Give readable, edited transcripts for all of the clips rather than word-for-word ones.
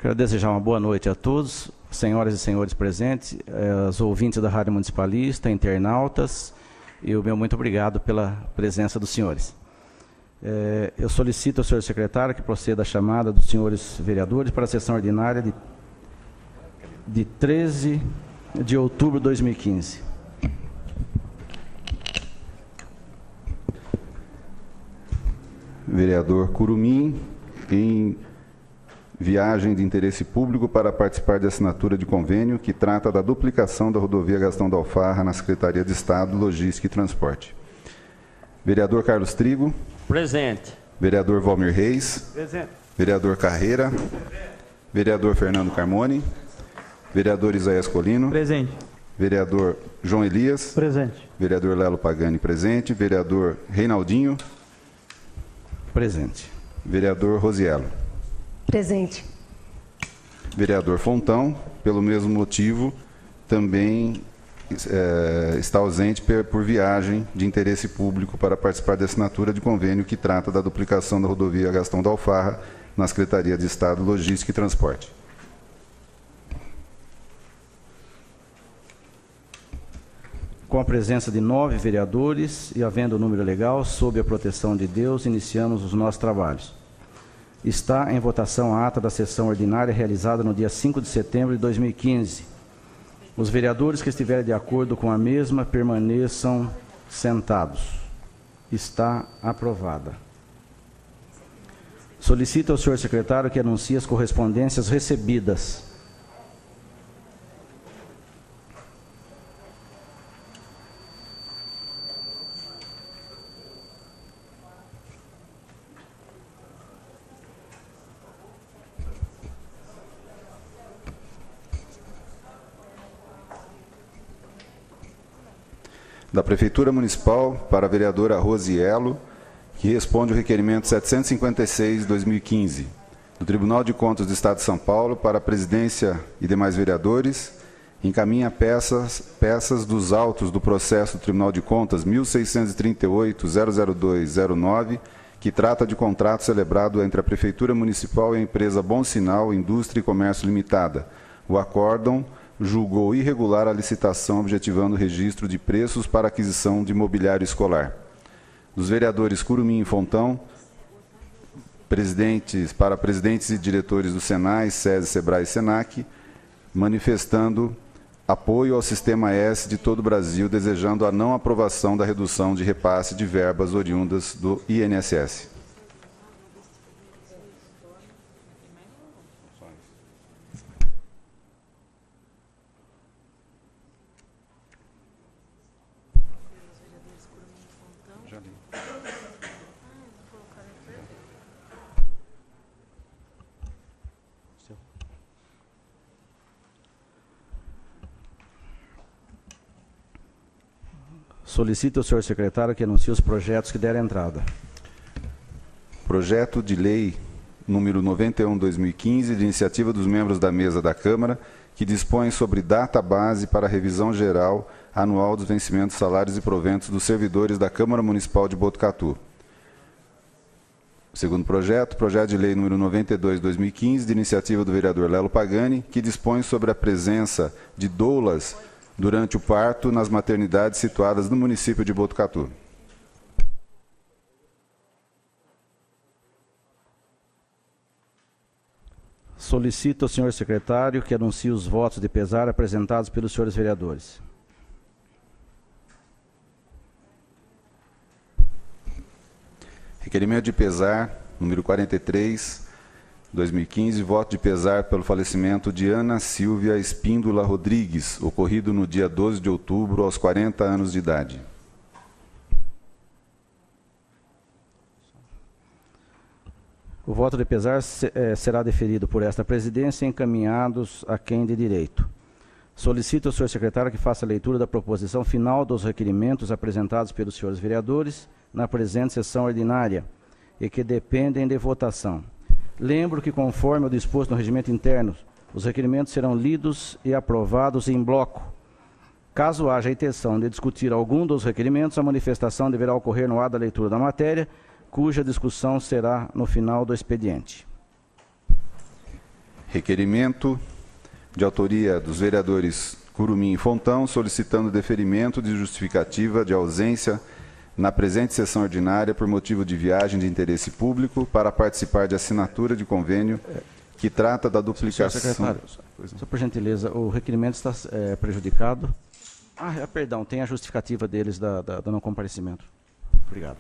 Quero desejar uma boa noite a todos, senhoras e senhores presentes, os ouvintes da Rádio Municipalista, internautas, e o meu muito obrigado pela presença dos senhores. Eu solicito ao senhor secretário que proceda a chamada dos senhores vereadores para a sessão ordinária de 13 de outubro de 2015. Vereador Curumim, em viagem de interesse público para participar de assinatura de convênio que trata da duplicação da rodovia Gastão da Alfarra na Secretaria de Estado, Logística e Transporte. Vereador Carlos Trigo. Presente. Vereador Valmir Reis. Presente. Vereador Carreira. Presente. Vereador Fernando Carmoni. Vereador Isaías Colino. Presente. Vereador João Elias. Presente. Vereador Lelo Pagani, presente. Vereador Reinaldinho. Presente. Vereador Rosiello. Presente. Vereador Fontão, pelo mesmo motivo, também está ausente por viagem de interesse público para participar da assinatura de convênio que trata da duplicação da rodovia Gastão da Alfarra na Secretaria de Estado, Logística e Transporte. Com a presença de 9 vereadores e havendo o número legal, sob a proteção de Deus, iniciamos os nossos trabalhos. Está em votação a ata da sessão ordinária realizada no dia 5 de setembro de 2015. Os vereadores que estiverem de acordo com a mesma permaneçam sentados. Está aprovada. Solicito ao senhor secretário que anuncie as correspondências recebidas. Da Prefeitura Municipal para a vereadora Rosiello, que responde o requerimento 756/2015. Do Tribunal de Contas do Estado de São Paulo para a presidência e demais vereadores, encaminha peças dos autos do processo do Tribunal de Contas 1638-00209, que trata de contrato celebrado entre a Prefeitura Municipal e a empresa Bom Sinal Indústria e Comércio Limitada. O acórdão julgou irregular a licitação objetivando o registro de preços para aquisição de mobiliário escolar. Dos vereadores Curumim e Fontão, presidentes e diretores do Senai, SESI, Sebrae e Senac, manifestando apoio ao Sistema S de todo o Brasil, desejando a não aprovação da redução de repasse de verbas oriundas do INSS. Solicito ao senhor secretário que anuncie os projetos que deram entrada. Projeto de lei número 91/2015, de iniciativa dos membros da mesa da Câmara, que dispõe sobre data base para a revisão geral anual dos vencimentos, salários e proventos dos servidores da Câmara Municipal de Botucatu. Segundo projeto de lei número 92/2015, de iniciativa do vereador Lelo Pagani, que dispõe sobre a presença de doulas durante o parto nas maternidades situadas no município de Botucatu. Solicito ao senhor secretário que anuncie os votos de pesar apresentados pelos senhores vereadores. Requerimento de pesar, número 43/2015, voto de pesar pelo falecimento de Ana Silvia Espíndola Rodrigues, ocorrido no dia 12 de outubro, aos 40 anos de idade. O voto de pesar será deferido por esta presidência, encaminhados a quem de direito. Solicito ao senhor secretário que faça a leitura da proposição final dos requerimentos apresentados pelos senhores vereadores na presente sessão ordinária e que dependem de votação. Lembro que, conforme o disposto no regimento interno, os requerimentos serão lidos e aprovados em bloco. Caso haja a intenção de discutir algum dos requerimentos, a manifestação deverá ocorrer no ato da leitura da matéria, cuja discussão será no final do expediente. Requerimento de autoria dos vereadores Curumim e Fontão, solicitando deferimento de justificativa de ausência na presente sessão ordinária por motivo de viagem de interesse público para participar de assinatura de convênio que trata da duplicação... Senhor secretário, só por gentileza, o requerimento está prejudicado. Perdão, tem a justificativa deles do não comparecimento. Obrigado.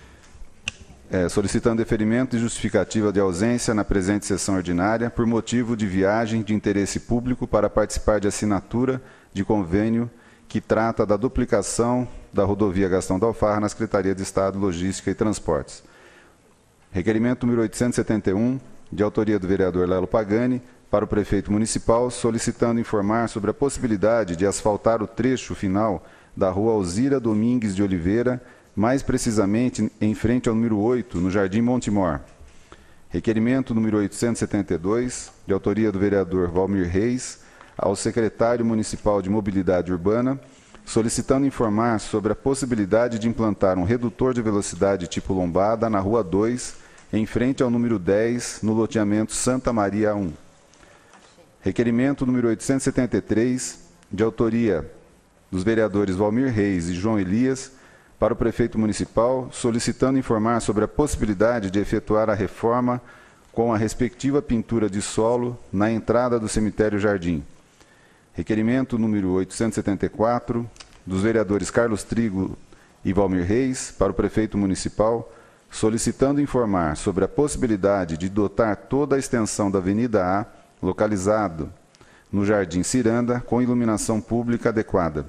Solicitando deferimento e justificativa de ausência na presente sessão ordinária por motivo de viagem de interesse público para participar de assinatura de convênio que trata da duplicação da rodovia Gastão da Alfarra na Secretaria de Estado, Logística e Transportes. Requerimento número 871, de autoria do vereador Lelo Pagani, para o prefeito municipal, solicitando informar sobre a possibilidade de asfaltar o trecho final da rua Alzira Domingues de Oliveira, mais precisamente em frente ao número 8, no Jardim Montemor. Requerimento número 872, de autoria do vereador Valmir Reis, ao secretário municipal de Mobilidade Urbana, solicitando informar sobre a possibilidade de implantar um redutor de velocidade tipo lombada na Rua 2, em frente ao número 10, no loteamento Santa Maria 1. Requerimento número 873, de autoria dos vereadores Valmir Reis e João Elias, para o prefeito municipal, solicitando informar sobre a possibilidade de efetuar a reforma com a respectiva pintura de solo na entrada do cemitério Jardim. Requerimento número 874, dos vereadores Carlos Trigo e Valmir Reis, para o prefeito municipal, solicitando informar sobre a possibilidade de dotar toda a extensão da Avenida A, localizado no Jardim Ciranda, com iluminação pública adequada.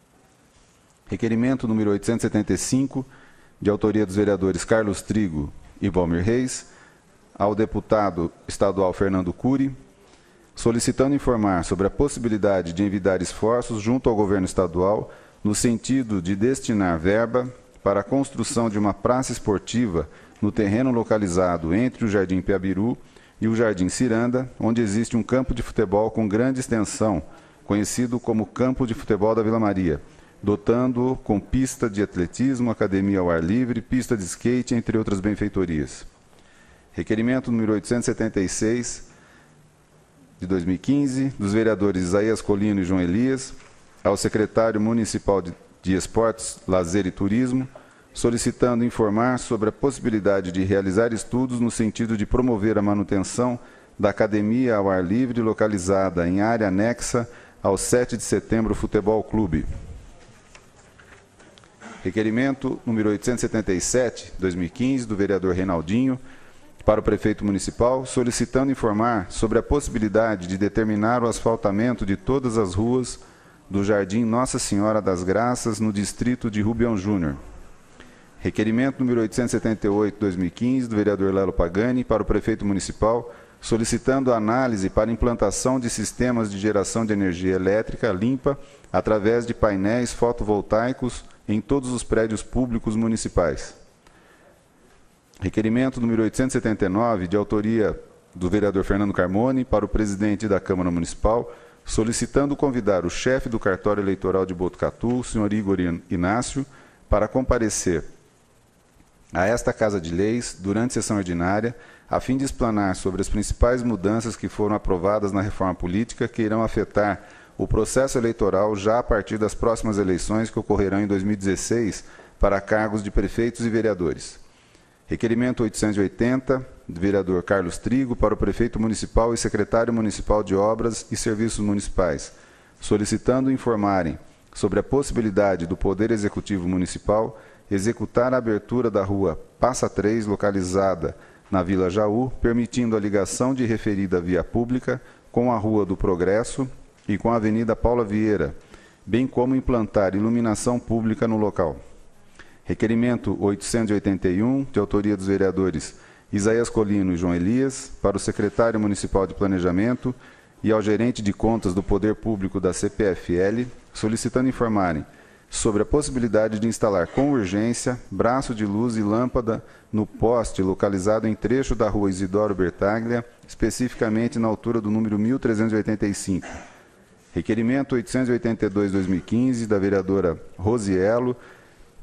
Requerimento número 875, de autoria dos vereadores Carlos Trigo e Valmir Reis, ao deputado estadual Fernando Cury, solicitando informar sobre a possibilidade de envidar esforços junto ao governo estadual no sentido de destinar verba para a construção de uma praça esportiva no terreno localizado entre o Jardim Piabiru e o Jardim Ciranda, onde existe um campo de futebol com grande extensão, conhecido como Campo de Futebol da Vila Maria, dotando-o com pista de atletismo, academia ao ar livre, pista de skate, entre outras benfeitorias. Requerimento número 876, de 2015, dos vereadores Isaías Colino e João Elias, ao secretário municipal de Esportes, Lazer e Turismo, solicitando informar sobre a possibilidade de realizar estudos no sentido de promover a manutenção da academia ao ar livre localizada em área anexa ao 7 de Setembro Futebol Clube. Requerimento número 877, 2015, do vereador Reinaldinho, para o prefeito municipal, solicitando informar sobre a possibilidade de determinar o asfaltamento de todas as ruas do Jardim Nossa Senhora das Graças, no distrito de Rubião Júnior. Requerimento número 878, 2015, do vereador Lelo Pagani, para o prefeito municipal, solicitando análise para implantação de sistemas de geração de energia elétrica limpa através de painéis fotovoltaicos em todos os prédios públicos municipais. Requerimento número 879, de autoria do vereador Fernando Carmone, para o presidente da Câmara Municipal, solicitando convidar o chefe do cartório eleitoral de Botucatu, o senhor Igor Inácio, para comparecer a esta Casa de Leis durante sessão ordinária, a fim de explanar sobre as principais mudanças que foram aprovadas na reforma política que irão afetar o processo eleitoral já a partir das próximas eleições que ocorrerão em 2016 para cargos de prefeitos e vereadores. Requerimento 880, do vereador Carlos Trigo, para o prefeito municipal e secretário municipal de Obras e Serviços Municipais, solicitando informarem sobre a possibilidade do Poder Executivo Municipal executar a abertura da rua Passa 3, localizada na Vila Jaú, permitindo a ligação de referida via pública com a Rua do Progresso e com a Avenida Paula Vieira, bem como implantar iluminação pública no local. Requerimento 881, de autoria dos vereadores Isaías Colino e João Elias, para o secretário municipal de Planejamento e ao gerente de contas do Poder Público da CPFL, solicitando informarem sobre a possibilidade de instalar com urgência braço de luz e lâmpada no poste localizado em trecho da rua Isidoro Bertaglia, especificamente na altura do número 1385. Requerimento 882-2015, da vereadora Rosielo,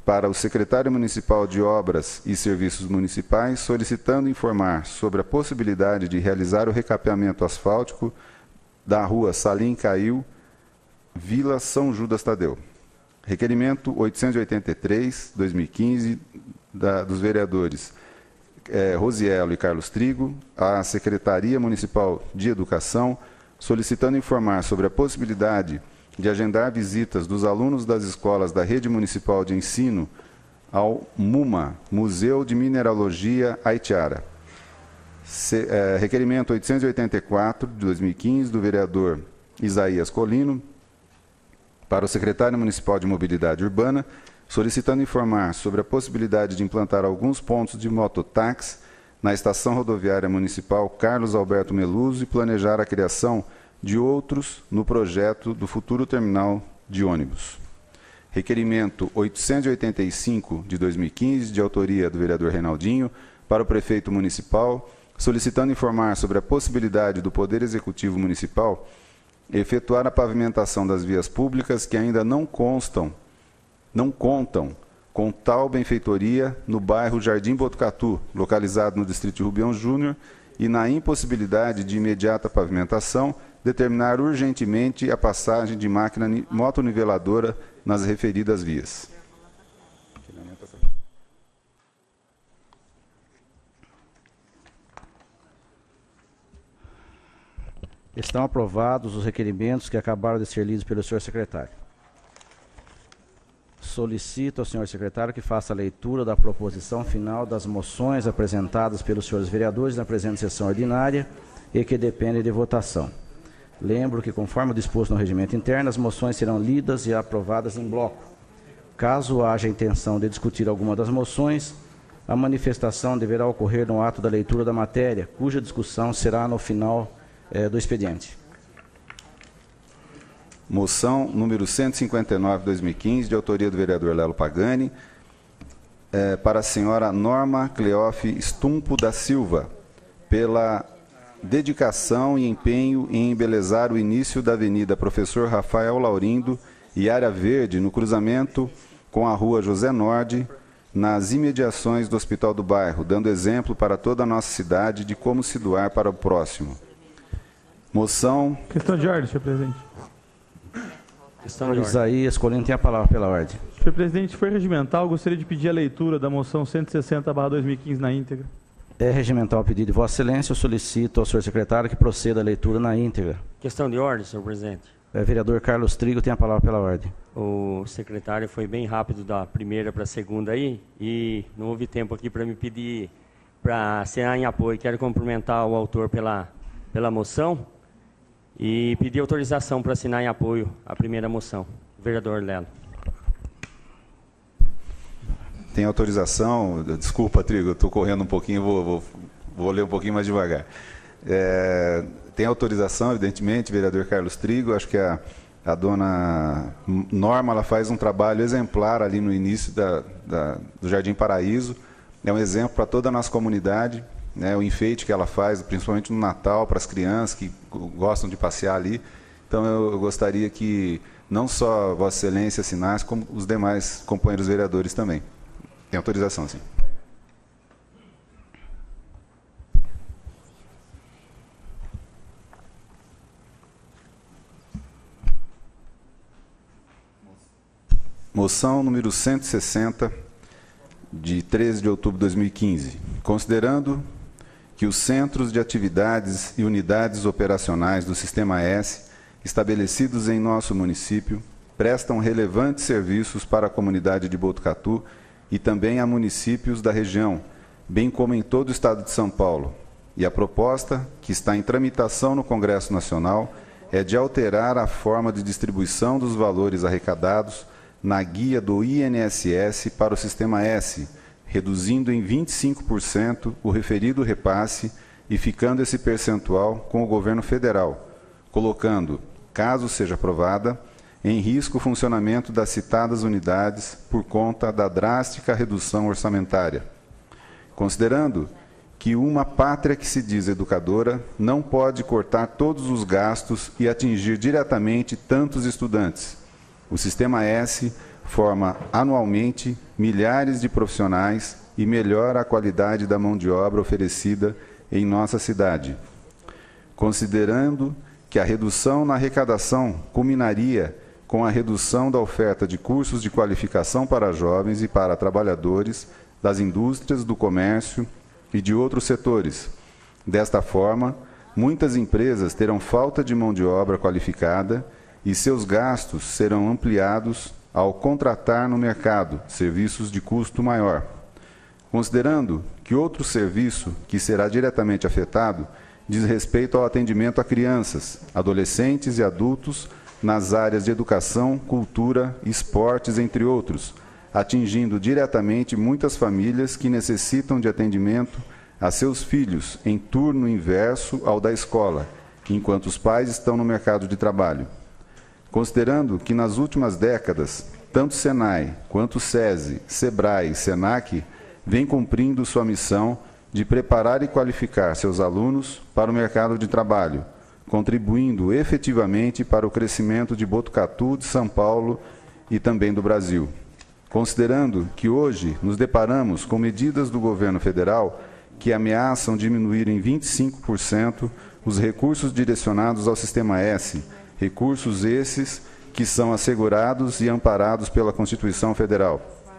para o secretário municipal de Obras e Serviços Municipais, solicitando informar sobre a possibilidade de realizar o recapeamento asfáltico da rua Salim Caiu, Vila São Judas Tadeu. Requerimento 883/2015 dos vereadores Rosiello e Carlos Trigo, à Secretaria Municipal de Educação, solicitando informar sobre a possibilidade de agendar visitas dos alunos das escolas da Rede Municipal de Ensino ao MUMA, Museu de Mineralogia Aitiara. Requerimento 884/2015 do vereador Isaías Colino, para o secretário municipal de Mobilidade Urbana, solicitando informar sobre a possibilidade de implantar alguns pontos de mototáxi na estação rodoviária municipal Carlos Alberto Meluso e planejar a criação de outros no projeto do futuro terminal de ônibus. Requerimento 885/2015, de autoria do vereador Reinaldinho, para o prefeito municipal, solicitando informar sobre a possibilidade do Poder Executivo Municipal efetuar a pavimentação das vias públicas que ainda não contam com tal benfeitoria no bairro Jardim Botucatu, localizado no distrito de Rubião Júnior, e na impossibilidade de imediata pavimentação, determinar urgentemente a passagem de máquina motoniveladora nas referidas vias. Estão aprovados os requerimentos que acabaram de ser lidos pelo senhor secretário. Solicito ao senhor secretário que faça a leitura da proposição final das moções apresentadas pelos senhores vereadores na presente sessão ordinária e que dependem de votação. Lembro que, conforme o disposto no regimento interno, as moções serão lidas e aprovadas em bloco. Caso haja intenção de discutir alguma das moções, a manifestação deverá ocorrer no ato da leitura da matéria, cuja discussão será no final do expediente. Moção número 159/2015, de autoria do vereador Lelo Pagani, para a senhora Norma Cleofe Stumpo da Silva, pela dedicação e empenho em embelezar o início da Avenida Professor Rafael Laurindo e área verde no cruzamento com a Rua José Norde, nas imediações do Hospital do Bairro, dando exemplo para toda a nossa cidade de como se doar para o próximo. Moção... Questão de ordem, senhor presidente. Questão de ordem. Isaías Colino tem a palavra pela ordem. Senhor presidente, se for regimental, gostaria de pedir a leitura da moção 160/2015 na íntegra. É regimental o pedido de Vossa Excelência. Eu solicito ao senhor secretário que proceda a leitura na íntegra. Questão de ordem, senhor presidente. Vereador Carlos Trigo tem a palavra pela ordem. O secretário foi bem rápido da primeira para a segunda aí e não houve tempo aqui para me pedir para assinar em apoio. Quero cumprimentar o autor pela moção e pedir autorização para assinar em apoio a primeira moção. Vereador Lelo. Tem autorização, desculpa, Trigo, eu estou correndo um pouquinho, vou ler um pouquinho mais devagar. Tem autorização, evidentemente, vereador Carlos Trigo, acho que a dona Norma ela faz um trabalho exemplar ali no início do Jardim Paraíso, é um exemplo para toda a nossa comunidade, né, o enfeite que ela faz, principalmente no Natal, para as crianças que gostam de passear ali. Então eu gostaria que não só Vossa Excelência assinasse, como os demais companheiros vereadores também. Tem autorização, sim. Moção número 160, de 13 de outubro de 2015. Considerando que os centros de atividades e unidades operacionais do Sistema S, estabelecidos em nosso município, prestam relevantes serviços para a comunidade de Botucatu e também a municípios da região, bem como em todo o estado de São Paulo. E a proposta, que está em tramitação no Congresso Nacional, é de alterar a forma de distribuição dos valores arrecadados na guia do INSS para o Sistema S, reduzindo em 25% o referido repasse e ficando esse percentual com o governo federal, colocando, caso seja aprovada, em risco o funcionamento das citadas unidades por conta da drástica redução orçamentária. Considerando que uma pátria que se diz educadora não pode cortar todos os gastos e atingir diretamente tantos estudantes, o Sistema S forma anualmente milhares de profissionais e melhora a qualidade da mão de obra oferecida em nossa cidade. Considerando que a redução na arrecadação culminaria com a redução da oferta de cursos de qualificação para jovens e para trabalhadores das indústrias, do comércio e de outros setores. Desta forma, muitas empresas terão falta de mão de obra qualificada e seus gastos serão ampliados ao contratar no mercado serviços de custo maior. Considerando que outro serviço que será diretamente afetado diz respeito ao atendimento a crianças, adolescentes e adultos nas áreas de educação, cultura, esportes, entre outros, atingindo diretamente muitas famílias que necessitam de atendimento a seus filhos em turno inverso ao da escola, enquanto os pais estão no mercado de trabalho. Considerando que nas últimas décadas, tanto o SENAI quanto o SESI, SEBRAE e SENAC vêm cumprindo sua missão de preparar e qualificar seus alunos para o mercado de trabalho, contribuindo efetivamente para o crescimento de Botucatu, de São Paulo e também do Brasil. Considerando que hoje nos deparamos com medidas do governo federal que ameaçam diminuir em 25% os recursos direcionados ao Sistema S, recursos esses que são assegurados e amparados pela Constituição Federal.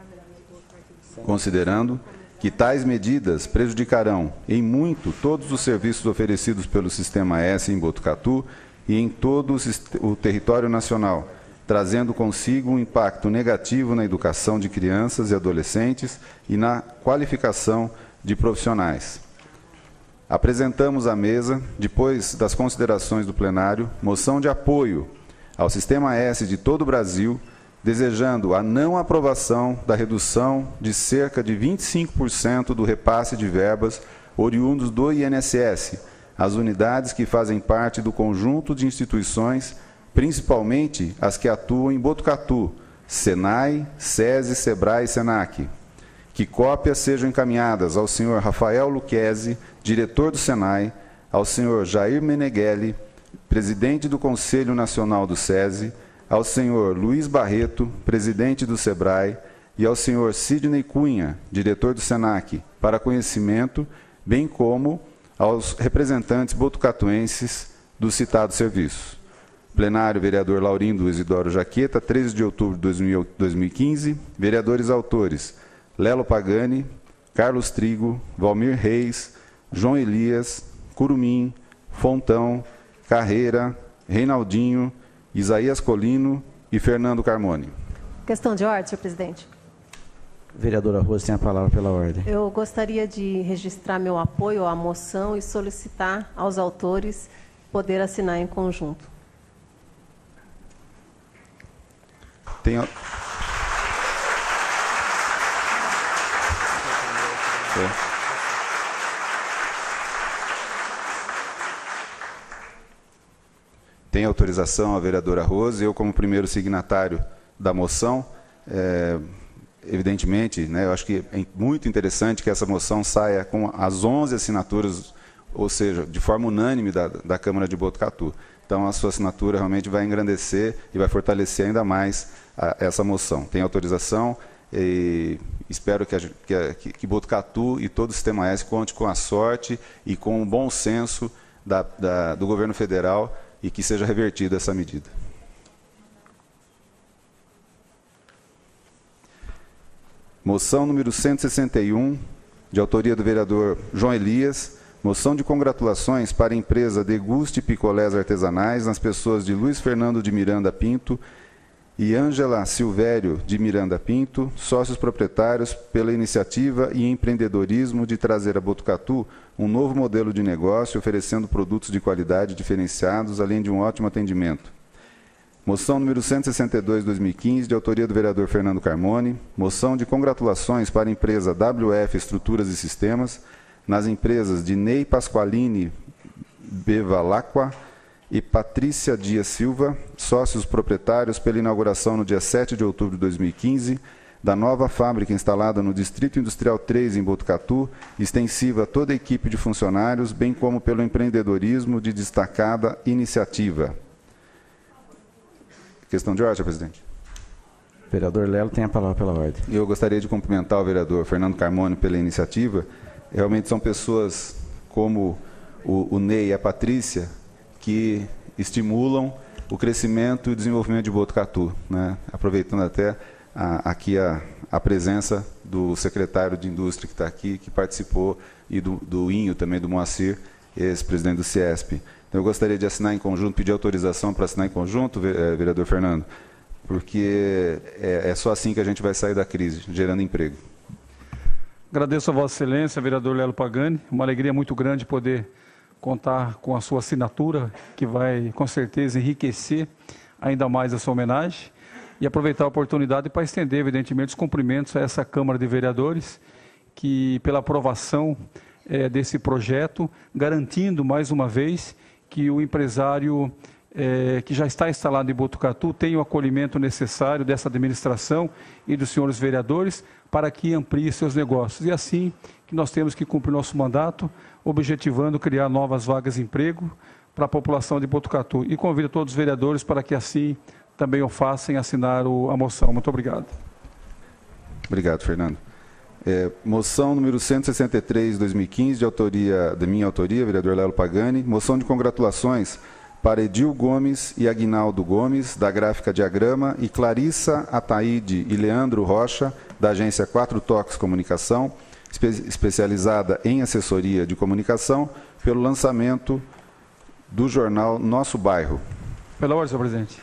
Considerando que tais medidas prejudicarão em muito todos os serviços oferecidos pelo Sistema S em Botucatu e em todo o território nacional, trazendo consigo um impacto negativo na educação de crianças e adolescentes e na qualificação de profissionais. Apresentamos à mesa, depois das considerações do plenário, moção de apoio ao Sistema S de todo o Brasil, desejando a não aprovação da redução de cerca de 25% do repasse de verbas oriundos do INSS, as unidades que fazem parte do conjunto de instituições, principalmente as que atuam em Botucatu, SENAI, SESI, SEBRAE e SENAC. Que cópias sejam encaminhadas ao senhor Rafael Luquezzi, diretor do SENAI, ao senhor Jair Meneghelli, presidente do Conselho Nacional do SESI, ao senhor Luiz Barreto, presidente do SEBRAE, e ao senhor Sidney Cunha, diretor do SENAC, para conhecimento, bem como aos representantes botucatuenses dos citados serviços. Plenário, vereador Laurindo Isidoro Jaqueta, 13 de outubro de 2015. Vereadores autores: Lelo Pagani, Carlos Trigo, Valmir Reis, João Elias, Curumim, Fontão, Carreira, Reinaldinho, Isaías Colino e Fernando Carmone. Questão de ordem, senhor presidente. Vereadora Rose tem a palavra pela ordem. Eu gostaria de registrar meu apoio à moção e solicitar aos autores poder assinar em conjunto. Tem Tem autorização a vereadora Rose. Eu, como primeiro signatário da moção, evidentemente, né, eu acho que é muito interessante que essa moção saia com as 11 assinaturas, ou seja, de forma unânime da Câmara de Botucatu. Então, a sua assinatura realmente vai engrandecer e vai fortalecer ainda mais essa moção. Tem autorização e espero que Botucatu e todo o Sistema S conte com a sorte e com o bom senso do governo federal e que seja revertida essa medida. Moção número 161, de autoria do vereador João Elias, moção de congratulações para a empresa Deguste Picolés Artesanais nas pessoas de Luiz Fernando de Miranda Pinto e Ângela Silvério de Miranda Pinto, sócios proprietários, pela iniciativa e empreendedorismo de trazer a Botucatu um novo modelo de negócio, oferecendo produtos de qualidade diferenciados, além de um ótimo atendimento. Moção número 162/2015, de autoria do vereador Fernando Carmone, moção de congratulações para a empresa WF Estruturas e Sistemas, nas empresas de Ney Pasqualini Bevalacqua e Patrícia Dias Silva, sócios proprietários, pela inauguração no dia 7 de outubro de 2015, da nova fábrica instalada no Distrito Industrial 3, em Botucatu, extensiva a toda a equipe de funcionários, bem como pelo empreendedorismo de destacada iniciativa. Questão de ordem, senhor presidente. Vereador Lelo tem a palavra pela ordem. Eu gostaria de cumprimentar o vereador Fernando Carmona pela iniciativa. Realmente são pessoas como o Ney e a Patrícia que estimulam o crescimento e o desenvolvimento de Botucatu, né? Aproveitando até aqui a presença do secretário de Indústria que está aqui, que participou, e do Inho também, do Moacir, ex-presidente do CIESP. Então, eu gostaria de assinar em conjunto, pedir autorização para assinar em conjunto, vereador Fernando, porque é só assim que a gente vai sair da crise, gerando emprego. Agradeço a Vossa Excelência, vereador Lelo Pagani. Uma alegria muito grande poder contar com a sua assinatura, que vai, com certeza, enriquecer ainda mais essa homenagem. E aproveitar a oportunidade para estender, evidentemente, os cumprimentos a essa Câmara de Vereadores, que, pela aprovação desse projeto, garantindo, mais uma vez, que o empresário que já está instalado em Botucatu tenha o acolhimento necessário dessa administração e dos senhores vereadores para que amplie seus negócios. E assim que nós temos que cumprir nosso mandato, objetivando criar novas vagas de emprego para a população de Botucatu. E convido todos os vereadores para que assim também o façam assinar a moção. Muito obrigado. Obrigado, Fernando. Moção número 163, 2015, de minha autoria, vereador Lelo Pagani. Moção de congratulações para Edil Gomes e Aguinaldo Gomes, da Gráfica Diagrama, e Clarissa Ataíde e Leandro Rocha, da agência 4 Toques Comunicação, especializada em assessoria de comunicação, pelo lançamento do jornal Nosso Bairro. Pela ordem, senhor presidente.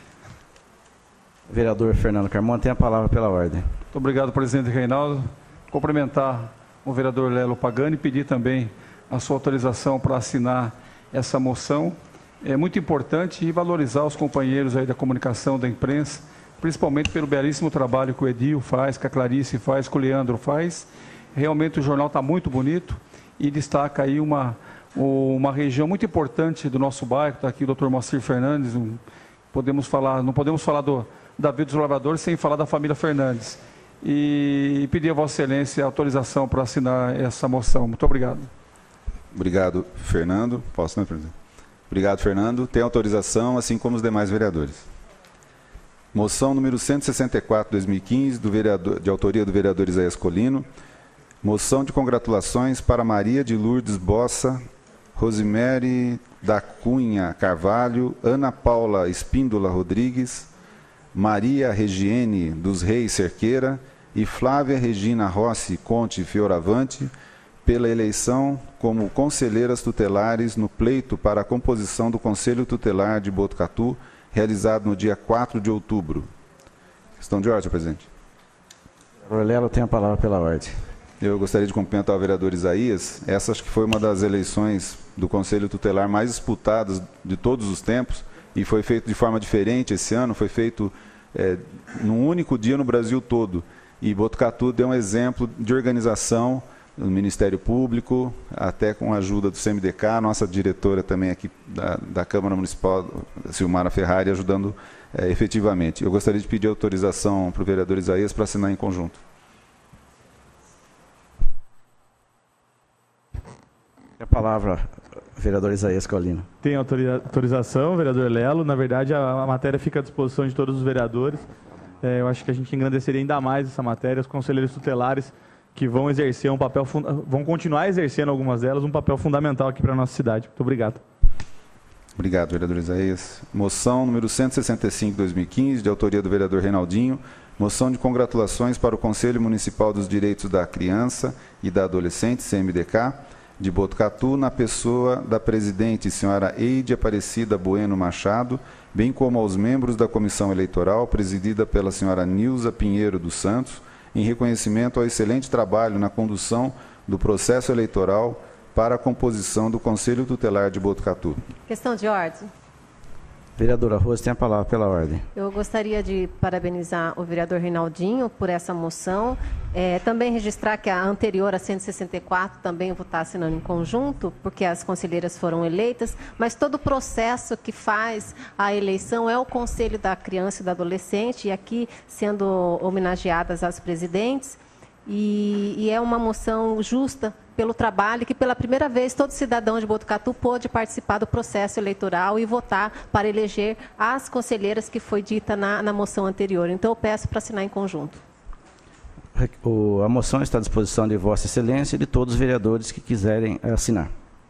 Vereador Fernando Carmona tem a palavra pela ordem. Muito obrigado, presidente Reinaldo. Cumprimentar o vereador Lelo Pagani e pedir também a sua autorização para assinar essa moção. É muito importante e valorizar os companheiros aí da comunicação, da imprensa, principalmente pelo belíssimo trabalho que o Edil faz, que a Clarice faz, que o Leandro faz. Realmente o jornal está muito bonito e destaca aí uma região muito importante do nosso bairro. Está aqui o Dr. Moacir Fernandes. Não podemos falar da vida dos lavradores sem falar da família Fernandes. E pedir a Vossa Excelência a autorização para assinar essa moção. Muito obrigado. Obrigado, Fernando. Posso, né, presidente? Obrigado, Fernando. Tem autorização, assim como os demais vereadores. Moção número 164, 2015, de autoria do vereador Isaías Colino. Moção de congratulações para Maria de Lourdes Bossa, Rosemary da Cunha Carvalho, Ana Paula Espíndola Rodrigues, Maria Regiene dos Reis Cerqueira e Flávia Regina Rossi Conte Fioravante, pela eleição como conselheiras tutelares no pleito para a composição do Conselho Tutelar de Botucatu, realizado no dia 4 de outubro. Questão de ordem, senhor presidente. Vereador Lelo tem a palavra pela ordem. Eu gostaria de cumprimentar o vereador Isaías. Essa acho que foi uma das eleições do Conselho Tutelar mais disputadas de todos os tempos e foi feito de forma diferente esse ano, foi feito num único dia no Brasil todo. E Botucatu deu um exemplo de organização no Ministério Público, até com a ajuda do CMDK, a nossa diretora também aqui da Câmara Municipal, Silmara Ferrari, ajudando efetivamente. Eu gostaria de pedir autorização para o vereador Isaías para assinar em conjunto. A palavra, vereador Isaías Colino. Tem autorização, vereador Lelo. Na verdade, a matéria fica à disposição de todos os vereadores. Eu acho que a gente engrandeceria ainda mais essa matéria, os conselheiros tutelares que vão exercer um papel, vão continuar exercendo algumas delas, um papel fundamental aqui para a nossa cidade. Muito obrigado. Obrigado, vereador Isaías. Moção número 165, 2015, de autoria do vereador Reinaldinho. Moção de congratulações para o Conselho Municipal dos Direitos da Criança e da Adolescente, CMDK, de Botucatu, na pessoa da presidente, senhora Eide Aparecida Bueno Machado, bem como aos membros da Comissão Eleitoral, presidida pela senhora Nilza Pinheiro dos Santos, em reconhecimento ao excelente trabalho na condução do processo eleitoral para a composição do Conselho Tutelar de Botucatu. Questão de ordem. Vereadora Rose tem a palavra pela ordem. Eu gostaria de parabenizar o vereador Reinaldinho por essa moção. Também registrar que a anterior, a 164, também vou estar assinando em conjunto, porque as conselheiras foram eleitas, mas todo o processo que faz a eleição é o Conselho da Criança e do Adolescente, e aqui sendo homenageadas as presidentes, e é uma moção justa pelo trabalho que, pela primeira vez, todo cidadão de Botucatu pôde participar do processo eleitoral e votar para eleger as conselheiras que foi dita na moção anterior. Então, eu peço para assinar em conjunto. A moção está à disposição de Vossa Excelência e de todos os vereadores que quiserem assinar.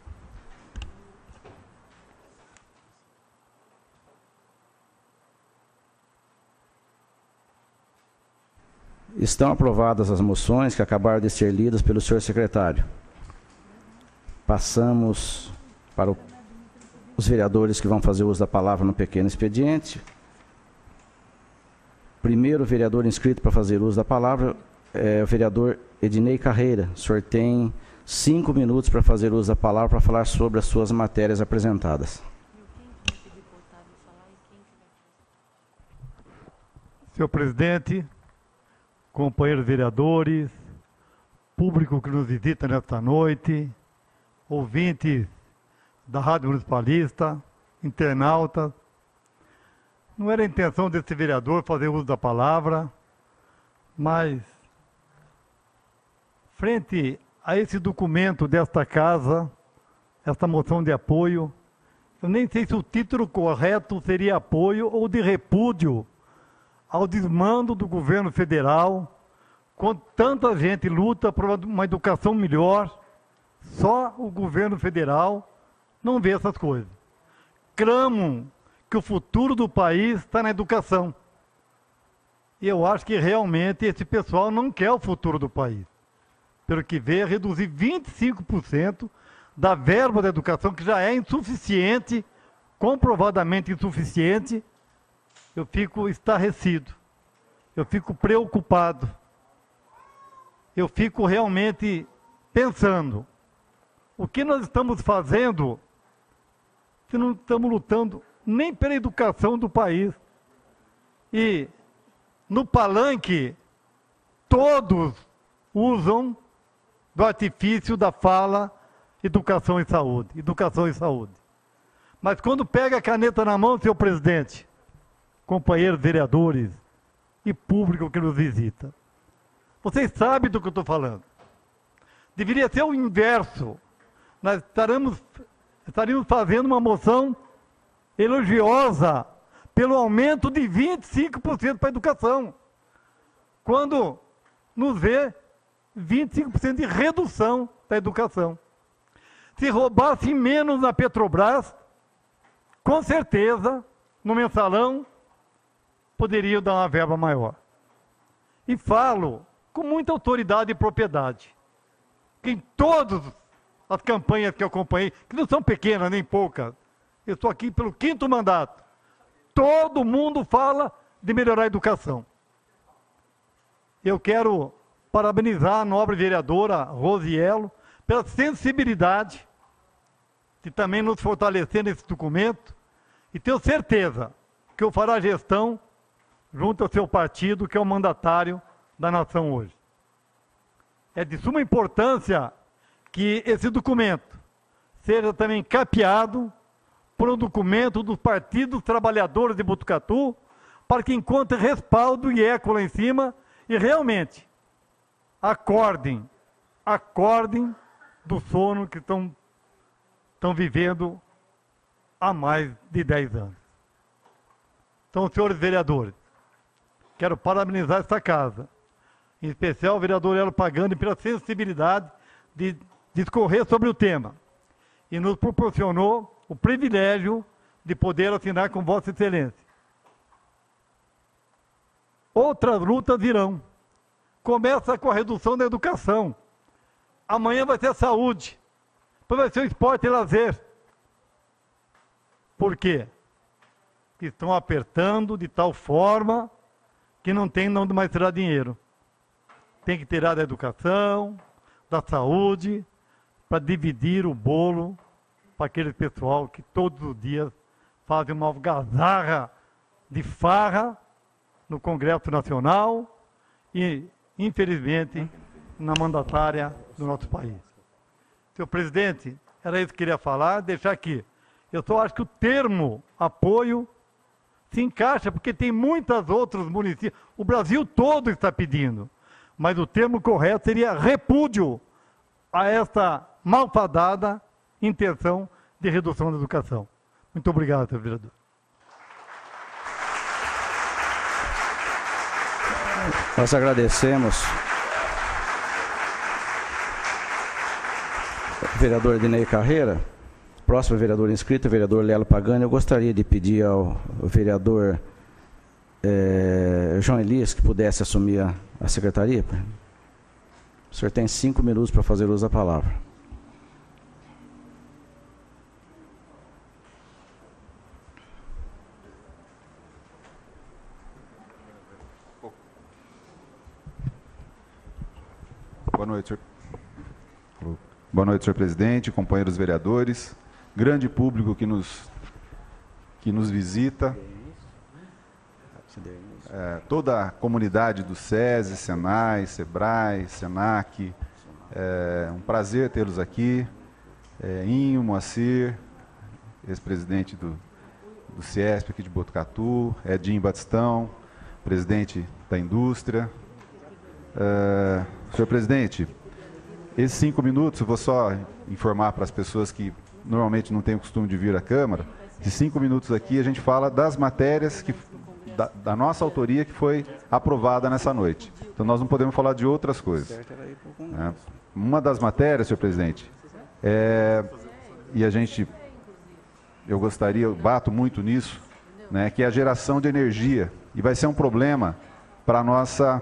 Estão aprovadas as moções que acabaram de ser lidas pelo senhor secretário. Passamos para os vereadores que vão fazer uso da palavra no pequeno expediente. Primeiro vereador inscrito para fazer uso da palavra é o vereador Ednei Carreira. O senhor tem 5 minutos para fazer uso da palavra para falar sobre as suas matérias apresentadas. Senhor presidente, companheiros vereadores, público que nos visita nesta noite, ouvintes da Rádio Municipalista, internautas, não era a intenção desse vereador fazer uso da palavra, mas, frente a esse documento desta casa, esta moção de apoio, eu nem sei se o título correto seria apoio ou de repúdio ao desmando do governo federal, quando tanta gente luta por uma educação melhor, só o governo federal não vê essas coisas. Clamam que o futuro do país está na educação. E eu acho que realmente esse pessoal não quer o futuro do país. Pelo que vê, reduzir 25% da verba da educação, que já é insuficiente, comprovadamente insuficiente. Eu fico estarrecido, eu fico preocupado, eu fico realmente pensando, o que nós estamos fazendo se não estamos lutando nem pela educação do país? E no palanque, todos usam do artifício da fala educação e saúde, educação e saúde. Mas quando pega a caneta na mão, senhor presidente, companheiros vereadores e público que nos visita, vocês sabem do que eu estou falando. Deveria ser o inverso. Nós estaríamos fazendo uma moção elogiosa pelo aumento de 25% para a educação, quando nos vê 25% de redução da educação. Se roubasse menos na Petrobras, com certeza, no mensalão, poderia dar uma verba maior. E falo com muita autoridade e propriedade, que em todas as campanhas que eu acompanhei, que não são pequenas nem poucas, eu estou aqui pelo 5º mandato, todo mundo fala de melhorar a educação. Eu quero parabenizar a nobre vereadora Rosiello pela sensibilidade de também nos fortalecer nesse documento, e tenho certeza que eu fará gestão junto ao seu partido, que é o mandatário da nação hoje. É de suma importância que esse documento seja também capeado por um documento dos partidos trabalhadores de Botucatu, para que encontre respaldo e eco lá em cima e realmente acordem do sono que estão vivendo há mais de 10 anos. Então, senhores vereadores, quero parabenizar esta casa, em especial o vereador Hélio Pagani, pela sensibilidade de discorrer sobre o tema, e nos proporcionou o privilégio de poder assinar com Vossa Excelência. Outras lutas virão. Começa com a redução da educação. Amanhã vai ser a saúde. Depois vai ser o esporte e lazer. Por quê? Porque estão apertando de tal forma que não tem onde mais tirar dinheiro. Tem que tirar da educação, da saúde, para dividir o bolo para aquele pessoal que todos os dias fazem uma algazarra de farra no Congresso Nacional e, infelizmente, na mandatária do nosso país. Senhor presidente, era isso que eu queria falar, deixar aqui. Eu só acho que o termo apoio se encaixa, porque tem muitos outros municípios, o Brasil todo está pedindo, mas o termo correto seria repúdio a esta malfadada intenção de redução da educação. Muito obrigado, senhor vereador. Nós agradecemos. Vereador Ednei Carreira. Próximo vereador inscrito, vereador Lelo Pagani. Eu gostaria de pedir ao vereador João Elias que pudesse assumir a secretaria. O senhor tem 5 minutos para fazer uso da palavra. Boa noite, senhor. Boa noite, senhor presidente, companheiros vereadores, grande público que nos visita, toda a comunidade do SESI, SENAI, SEBRAE, SENAC, um prazer tê-los aqui, Inho, Moacir, ex-presidente do CIESP aqui de Botucatu, Edinho Batistão, presidente da indústria. Senhor presidente, esses 5 minutos, eu vou só informar para as pessoas que normalmente não têm o costume de vir à Câmara, esses 5 minutos aqui a gente fala das matérias da nossa autoria que foi aprovada nessa noite. Então nós não podemos falar de outras coisas. Uma das matérias, senhor presidente, eu bato muito nisso, né, que é a geração de energia, e vai ser um problema para a nossa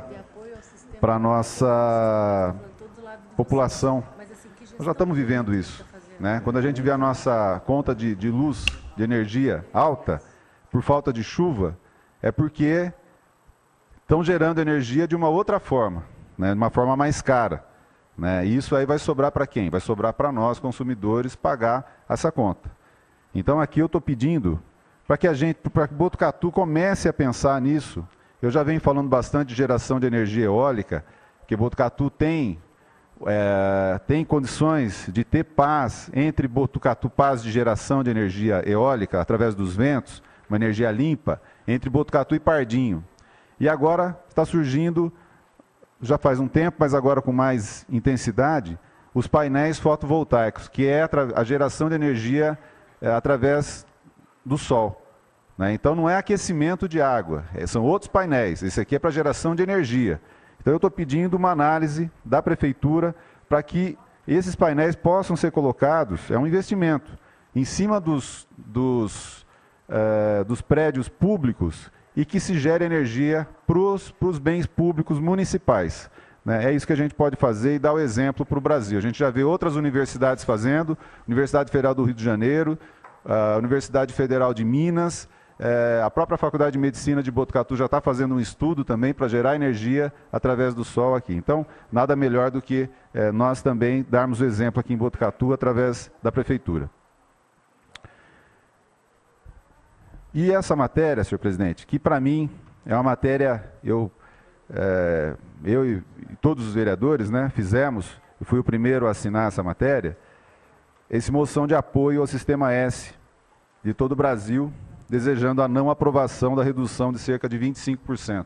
população. Nós já estamos vivendo isso, né? Quando a gente vê a nossa conta de luz, de energia alta, por falta de chuva, é porque estão gerando energia de uma outra forma, né? De uma forma mais cara, né? E isso aí vai sobrar para quem? Vai sobrar para nós, consumidores, pagar essa conta. Então aqui eu estou pedindo para que Botucatu comece a pensar nisso. Eu já venho falando bastante de geração de energia eólica, que Botucatu tem condições de ter paz entre Botucatu, paz de geração de energia eólica, através dos ventos, uma energia limpa, entre Botucatu e Pardinho. E agora está surgindo, já faz um tempo, mas agora com mais intensidade, os painéis fotovoltaicos, que é a geração de energia através do sol. Né? Então não é aquecimento de água, são outros painéis. Esse aqui é para geração de energia. Então eu estou pedindo uma análise da Prefeitura para que esses painéis possam ser colocados, é um investimento, em cima dos prédios públicos e que se gere energia para os bens públicos municipais. Né? É isso que a gente pode fazer e dar o exemplo para o Brasil. A gente já vê outras universidades fazendo, Universidade Federal do Rio de Janeiro, a Universidade Federal de Minas, a própria Faculdade de Medicina de Botucatu já está fazendo um estudo também para gerar energia através do sol aqui. Então, nada melhor do que nós também darmos o exemplo aqui em Botucatu através da Prefeitura. E essa matéria, senhor presidente, que para mim é uma matéria, eu e todos os vereadores, né, fizemos, eu fui o primeiro a assinar essa matéria, essa moção de apoio ao Sistema S de todo o Brasil, desejando a não aprovação da redução de cerca de 25%.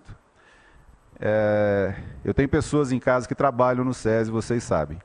Eu tenho pessoas em casa que trabalham no SESI, vocês sabem.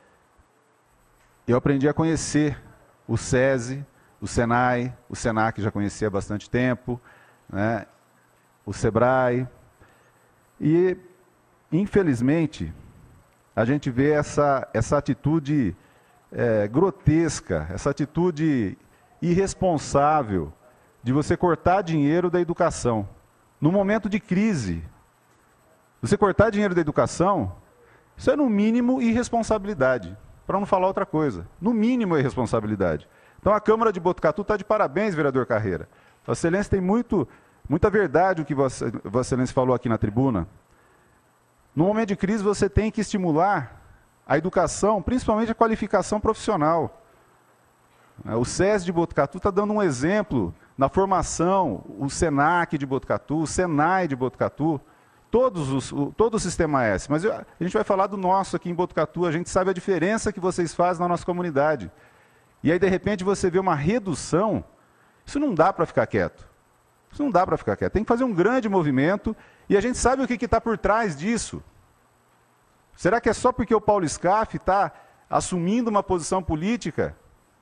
Eu aprendi a conhecer o SESI, o SENAI, o SENAC já conhecia há bastante tempo, né, o SEBRAE, e, infelizmente, a gente vê essa atitude grotesca, essa atitude irresponsável de você cortar dinheiro da educação. No momento de crise, você cortar dinheiro da educação, isso é no mínimo irresponsabilidade, para não falar outra coisa. No mínimo é irresponsabilidade. Então a Câmara de Botucatu está de parabéns, vereador Carreira. Vossa Excelência tem muita verdade o que Vossa Excelência falou aqui na tribuna. No momento de crise você tem que estimular a educação, principalmente a qualificação profissional. O SESI de Botucatu está dando um exemplo na formação, o SENAC de Botucatu, o SENAI de Botucatu, todo o Sistema S. Mas a gente vai falar do nosso aqui em Botucatu, a gente sabe a diferença que vocês fazem na nossa comunidade. E aí, de repente, você vê uma redução, isso não dá para ficar quieto. Isso não dá para ficar quieto. Tem que fazer um grande movimento e a gente sabe o que está por trás disso. Será que é só porque o Paulo Scaff está assumindo uma posição política,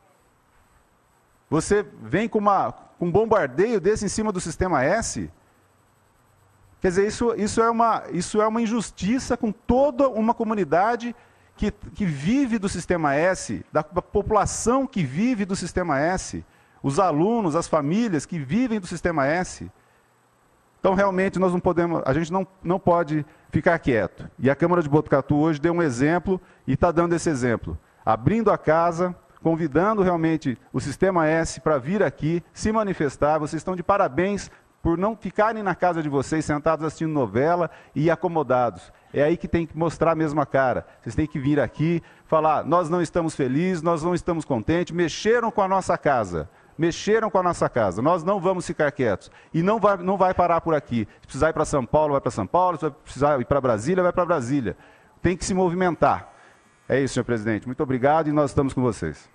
você vem com um bombardeio desse em cima do Sistema S. Quer dizer, isso é uma injustiça com toda uma comunidade que vive do Sistema S, da população que vive do Sistema S, os alunos, as famílias que vivem do Sistema S. Então, realmente, nós não podemos, a gente não pode ficar quieto. E a Câmara de Botucatu hoje deu um exemplo e está dando esse exemplo. Abrindo a casa, convidando realmente o Sistema S para vir aqui, se manifestar. Vocês estão de parabéns por não ficarem na casa de vocês, sentados assistindo novela e acomodados. É aí que tem que mostrar a mesma cara. Vocês têm que vir aqui, falar, nós não estamos felizes, nós não estamos contentes, mexeram com a nossa casa. Mexeram com a nossa casa, nós não vamos ficar quietos. E não vai parar por aqui. Se precisar ir para São Paulo, vai para São Paulo. Se precisar ir para Brasília, vai para Brasília. Tem que se movimentar. É isso, senhor presidente. Muito obrigado e nós estamos com vocês.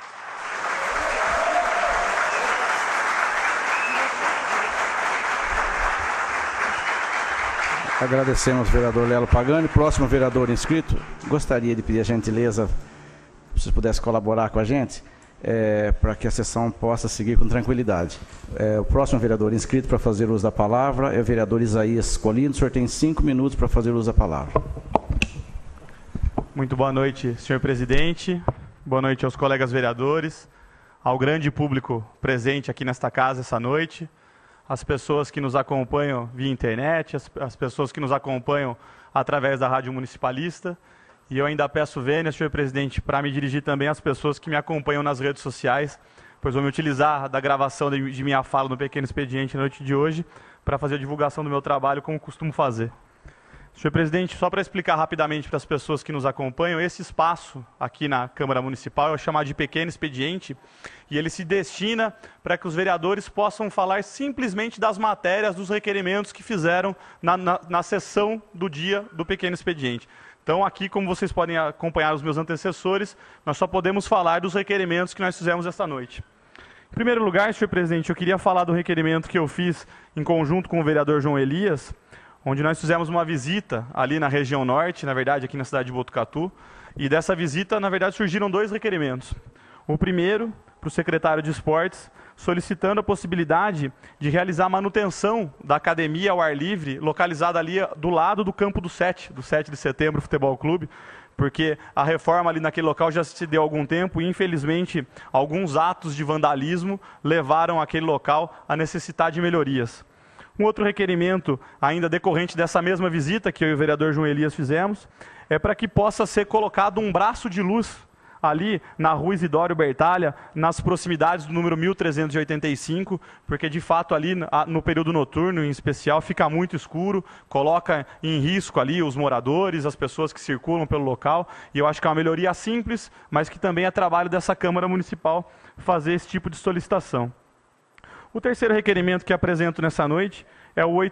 Agradecemos ao vereador Lelo Pagani. Próximo vereador inscrito, gostaria de pedir a gentileza, se vocês pudessem colaborar com a gente, para que a sessão possa seguir com tranquilidade. O próximo vereador inscrito para fazer uso da palavra é o vereador Isaías Colino. O senhor tem 5 minutos para fazer uso da palavra. Muito boa noite, senhor presidente. Boa noite aos colegas vereadores, ao grande público presente aqui nesta casa essa noite, as pessoas que nos acompanham via internet, as pessoas que nos acompanham através da Rádio Municipalista. E eu ainda peço vênia, senhor presidente, para me dirigir também às pessoas que me acompanham nas redes sociais, pois vou me utilizar da gravação de minha fala no Pequeno Expediente na noite de hoje para fazer a divulgação do meu trabalho, como costumo fazer. Senhor presidente, só para explicar rapidamente para as pessoas que nos acompanham, esse espaço aqui na Câmara Municipal é chamado de Pequeno Expediente e ele se destina para que os vereadores possam falar simplesmente das matérias, dos requerimentos que fizeram na sessão do dia do Pequeno Expediente. Então, aqui, como vocês podem acompanhar os meus antecessores, nós só podemos falar dos requerimentos que nós fizemos esta noite. Em primeiro lugar, senhor presidente, eu queria falar do requerimento que eu fiz em conjunto com o vereador João Elias, onde nós fizemos uma visita ali na região norte, na verdade, aqui na cidade de Botucatu, e dessa visita, na verdade, surgiram 2 requerimentos. O primeiro, para o secretário de Esportes, solicitando a possibilidade de realizar a manutenção da academia ao ar livre, localizada ali do lado do campo do 7 de setembro Futebol Clube, porque a reforma ali naquele local já se deu há algum tempo e, infelizmente, alguns atos de vandalismo levaram aquele local a necessitar de melhorias. Um outro requerimento, ainda decorrente dessa mesma visita que eu e o vereador João Elias fizemos, é para que possa ser colocado um braço de luz ali na rua Isidório Bertalha, nas proximidades do número 1385, porque de fato ali no período noturno em especial fica muito escuro, coloca em risco ali os moradores, as pessoas que circulam pelo local, e eu acho que é uma melhoria simples, mas que também é trabalho dessa Câmara Municipal fazer esse tipo de solicitação. O terceiro requerimento que apresento nessa noite é o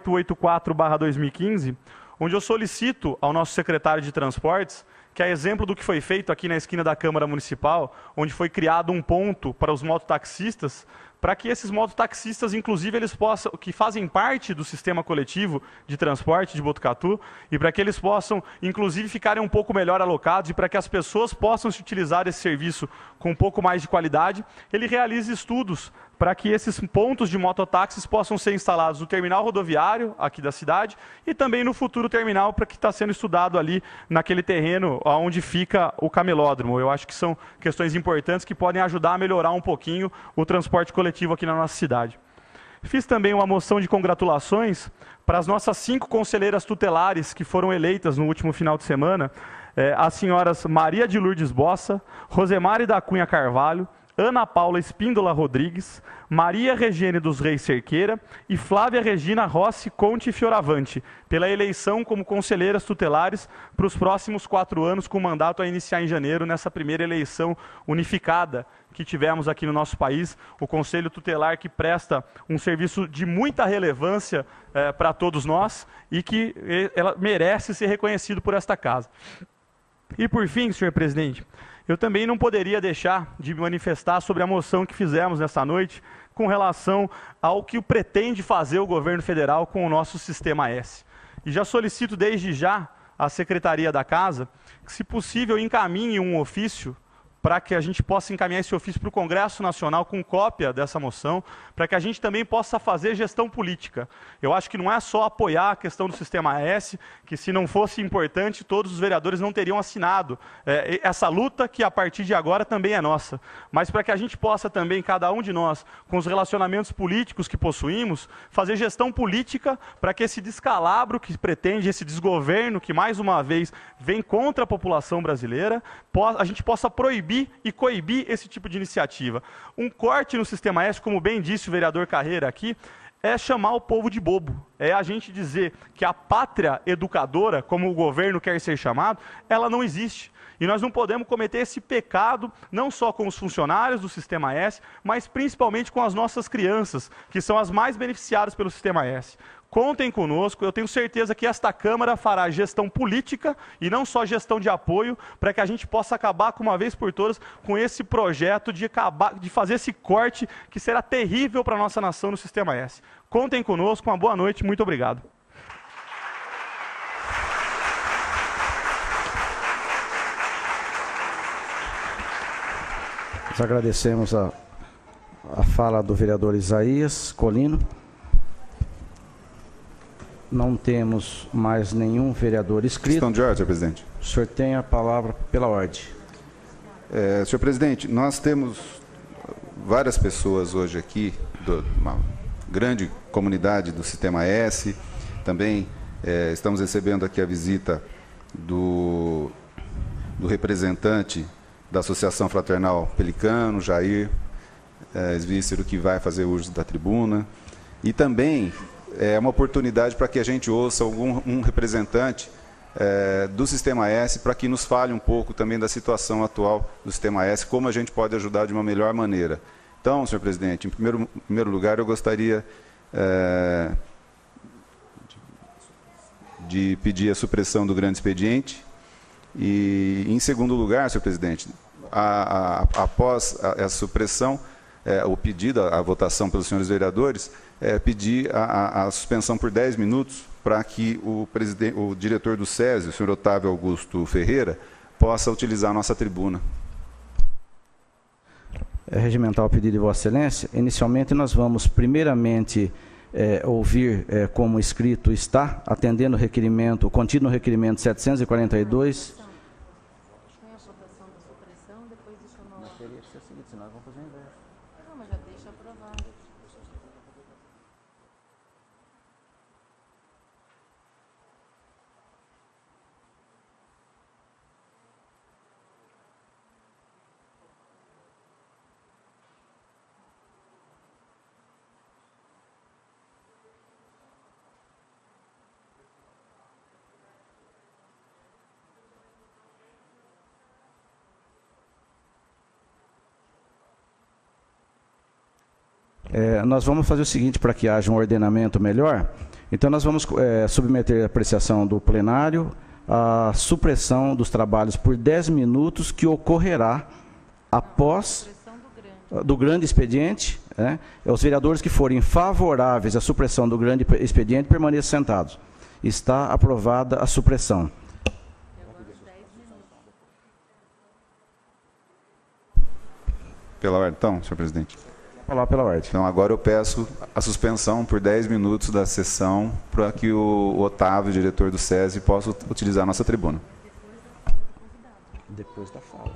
884/2015, onde eu solicito ao nosso secretário de Transportes, que é exemplo do que foi feito aqui na esquina da Câmara Municipal, onde foi criado um ponto para os mototaxistas, para que esses mototaxistas, inclusive, eles possam, que fazem parte do sistema coletivo de transporte de Botucatu, e para que eles possam, inclusive, ficarem um pouco melhor alocados e para que as pessoas possam se utilizar desse serviço com um pouco mais de qualidade, ele realiza estudos para que esses pontos de mototáxis possam ser instalados no terminal rodoviário aqui da cidade e também no futuro terminal para que está sendo estudado ali naquele terreno onde fica o camelódromo. Eu acho que são questões importantes que podem ajudar a melhorar um pouquinho o transporte coletivo aqui na nossa cidade. Fiz também uma moção de congratulações para as nossas 5 conselheiras tutelares que foram eleitas no último final de semana, as senhoras Maria de Lourdes Bossa, Rosemary da Cunha Carvalho, Ana Paula Espíndola Rodrigues, Maria Regine dos Reis Cerqueira e Flávia Regina Rossi Conte Fioravante, pela eleição como conselheiras tutelares para os próximos 4 anos, com mandato a iniciar em janeiro, nessa primeira eleição unificada que tivemos aqui no nosso país, o Conselho Tutelar que presta um serviço de muita relevância para todos nós e que ela merece ser reconhecido por esta casa. E por fim, senhor presidente, eu também não poderia deixar de me manifestar sobre a moção que fizemos nessa noite com relação ao que pretende fazer o governo federal com o nosso Sistema S. E já solicito desde já à Secretaria da Casa que, se possível, encaminhe um ofício para que a gente possa encaminhar esse ofício para o Congresso Nacional com cópia dessa moção, para que a gente também possa fazer gestão política. Eu acho que não é só apoiar a questão do Sistema S, que se não fosse importante, todos os vereadores não teriam assinado essa luta, que a partir de agora também é nossa. Mas para que a gente possa também, cada um de nós, com os relacionamentos políticos que possuímos, fazer gestão política para que esse descalabro que pretende, esse desgoverno que, mais uma vez, vem contra a população brasileira, a gente possa proibir e coibir esse tipo de iniciativa. Um corte no Sistema S, como bem disse o vereador Carreira aqui, é chamar o povo de bobo. É a gente dizer que a pátria educadora, como o governo quer ser chamado, ela não existe. E nós não podemos cometer esse pecado, não só com os funcionários do Sistema S, mas principalmente com as nossas crianças, que são as mais beneficiadas pelo Sistema S. Contem conosco, eu tenho certeza que esta Câmara fará gestão política e não só gestão de apoio, para que a gente possa acabar, com uma vez por todas, com esse projeto de fazer esse corte que será terrível para a nossa nação no Sistema S. Contem conosco, uma boa noite, muito obrigado. Nós agradecemos a fala do vereador Isaías Colino. Não temos mais nenhum vereador inscrito. Questão de ordem, senhor presidente. O senhor tem a palavra pela ordem. Senhor presidente, nós temos várias pessoas hoje aqui, uma grande comunidade do Sistema S. Também estamos recebendo aqui a visita do representante da Associação Fraternal Pelicano, Jair Esvícero, que vai fazer uso da tribuna. E também é uma oportunidade para que a gente ouça um representante do Sistema S, para que nos fale um pouco também da situação atual do Sistema S, como a gente pode ajudar de uma melhor maneira. Então, senhor presidente, em primeiro lugar, eu gostaria de pedir a supressão do grande expediente. E, em segundo lugar, senhor presidente, após a supressão, o pedido, a votação pelos senhores vereadores, pedir a suspensão por 10 minutos para que o diretor do SESI, o senhor Otávio Augusto Ferreira, possa utilizar a nossa tribuna. Regimentar o pedido de Vossa Excelência. Inicialmente, nós vamos, primeiramente, ouvir como escrito está, atendendo o requerimento, o contido no requerimento 742. Nós vamos fazer o seguinte, para que haja um ordenamento melhor. Então, nós vamos submeter a apreciação do plenário a supressão dos trabalhos por 10 minutos, que ocorrerá após do grande expediente. Os vereadores que forem favoráveis à supressão do grande expediente permaneçam sentados. Está aprovada a supressão. Pela ordem, então, senhor presidente. Pela ordem. Então, agora eu peço a suspensão por 10 minutos da sessão para que o Otávio, diretor do SESI, possa utilizar a nossa tribuna. Depois da fala.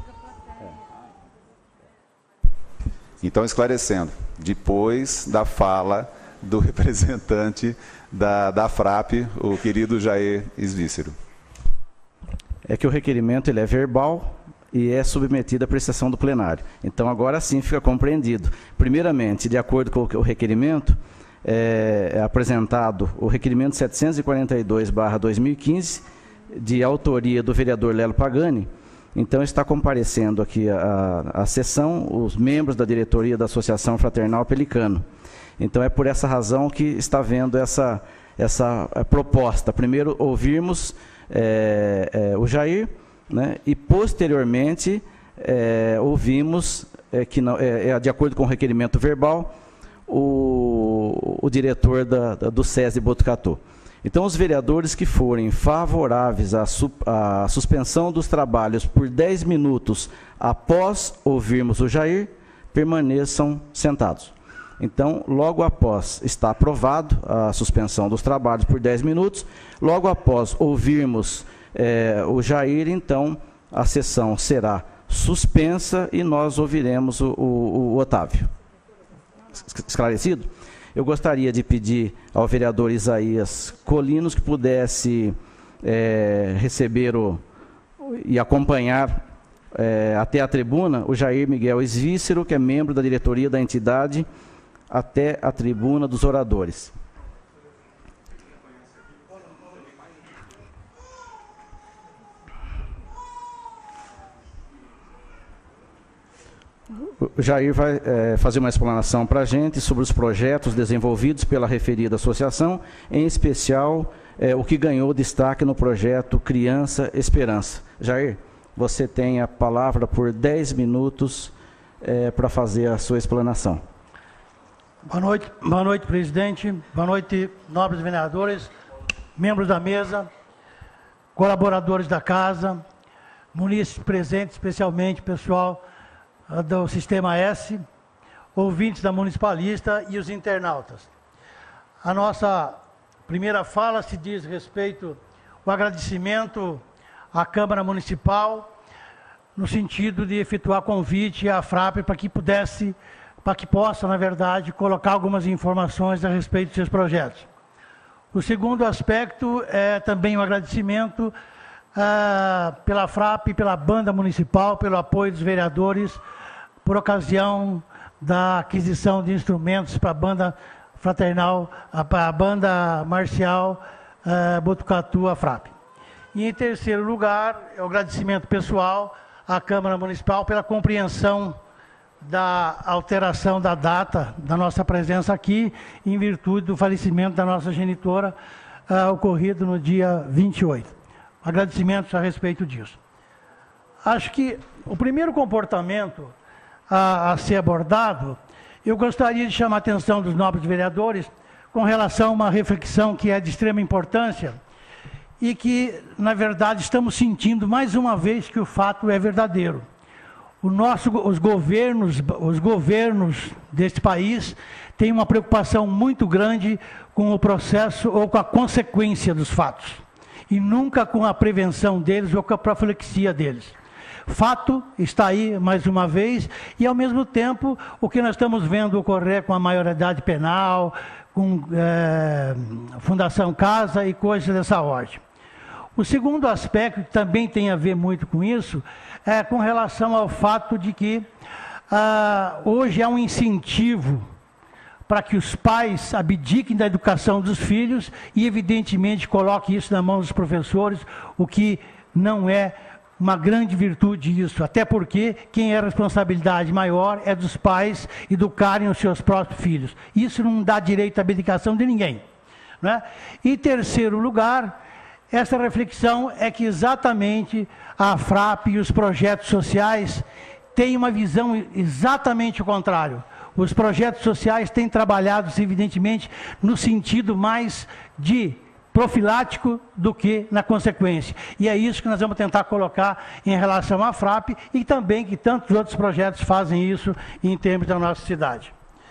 Então, esclarecendo, depois da fala do representante da FRAP, o querido Jair Esvícero. É que o requerimento ele é verbal e é submetido à apreciação do plenário. Então, agora sim fica compreendido. Primeiramente, de acordo com o requerimento, é apresentado o requerimento 742/2015, de autoria do vereador Lelo Pagani. Então, está comparecendo aqui a sessão os membros da diretoria da Associação Fraternal Pelicano. Então, é por essa razão que está havendo essa proposta. Primeiro, ouvirmos o Jair, e, posteriormente, ouvimos, que não, de acordo com o requerimento verbal, o diretor do SESI Botucatu. Então, os vereadores que forem favoráveis à suspensão dos trabalhos por 10 minutos após ouvirmos o Jair, permaneçam sentados. Então, logo após está aprovado a suspensão dos trabalhos por 10 minutos, logo após ouvirmos o Jair, então a sessão será suspensa e nós ouviremos o Otávio. Esclarecido? Eu gostaria de pedir ao vereador Isaías Colinos que pudesse receber e acompanhar até a tribuna o Jair Miguel Esvícero, que é membro da diretoria da entidade, até a tribuna dos oradores. O Jair vai fazer uma explanação para a gente sobre os projetos desenvolvidos pela referida associação, em especial o que ganhou destaque no projeto Criança Esperança. Jair, você tem a palavra por 10 minutos para fazer a sua explanação. Boa noite, presidente. Boa noite, nobres vereadores, membros da mesa, colaboradores da casa, munícipes presentes, especialmente pessoal do Sistema S, ouvintes da Municipalista e os internautas. A nossa primeira fala se diz respeito ao agradecimento à Câmara Municipal, no sentido de efetuar convite à FRAP para que possa, na verdade, colocar algumas informações a respeito dos seus projetos. O segundo aspecto é também o agradecimento pela FRAP, pela Banda Municipal, pelo apoio dos vereadores, por ocasião da aquisição de instrumentos para a banda fraternal, para a banda marcial Botucatu, a FRAP. E em terceiro lugar, o agradecimento pessoal à Câmara Municipal pela compreensão da alteração da data da nossa presença aqui, em virtude do falecimento da nossa genitora, ocorrido no dia 28. Agradecimentos a respeito disso. Acho que o primeiro comportamento a ser abordado, eu gostaria de chamar a atenção dos nobres vereadores com relação a uma reflexão que é de extrema importância e que, na verdade, estamos sentindo mais uma vez que o fato é verdadeiro. Os governos deste país têm uma preocupação muito grande com o processo ou com a consequência dos fatos, e nunca com a prevenção deles ou com a profilaxia deles. Fato está aí mais uma vez, e ao mesmo tempo o que nós estamos vendo ocorrer com a maioridade penal, com Fundação Casa e coisas dessa ordem. O segundo aspecto, que também tem a ver muito com isso, é com relação ao fato de que hoje há um incentivo para que os pais abdiquem da educação dos filhos e, evidentemente, coloquem isso na mão dos professores, o que não é uma grande virtude isso, até porque quem é a responsabilidade maior é dos pais educarem os seus próprios filhos. Isso não dá direito à abdicação de ninguém, né? E, em terceiro lugar, essa reflexão é que exatamente a FRAP e os projetos sociais têm uma visão exatamente o contrário. Os projetos sociais têm trabalhado, evidentemente, no sentido mais de profilático do que na consequência. E é isso que nós vamos tentar colocar em relação à FRAP e também que tantos outros projetos fazem isso em termos da nossa cidade.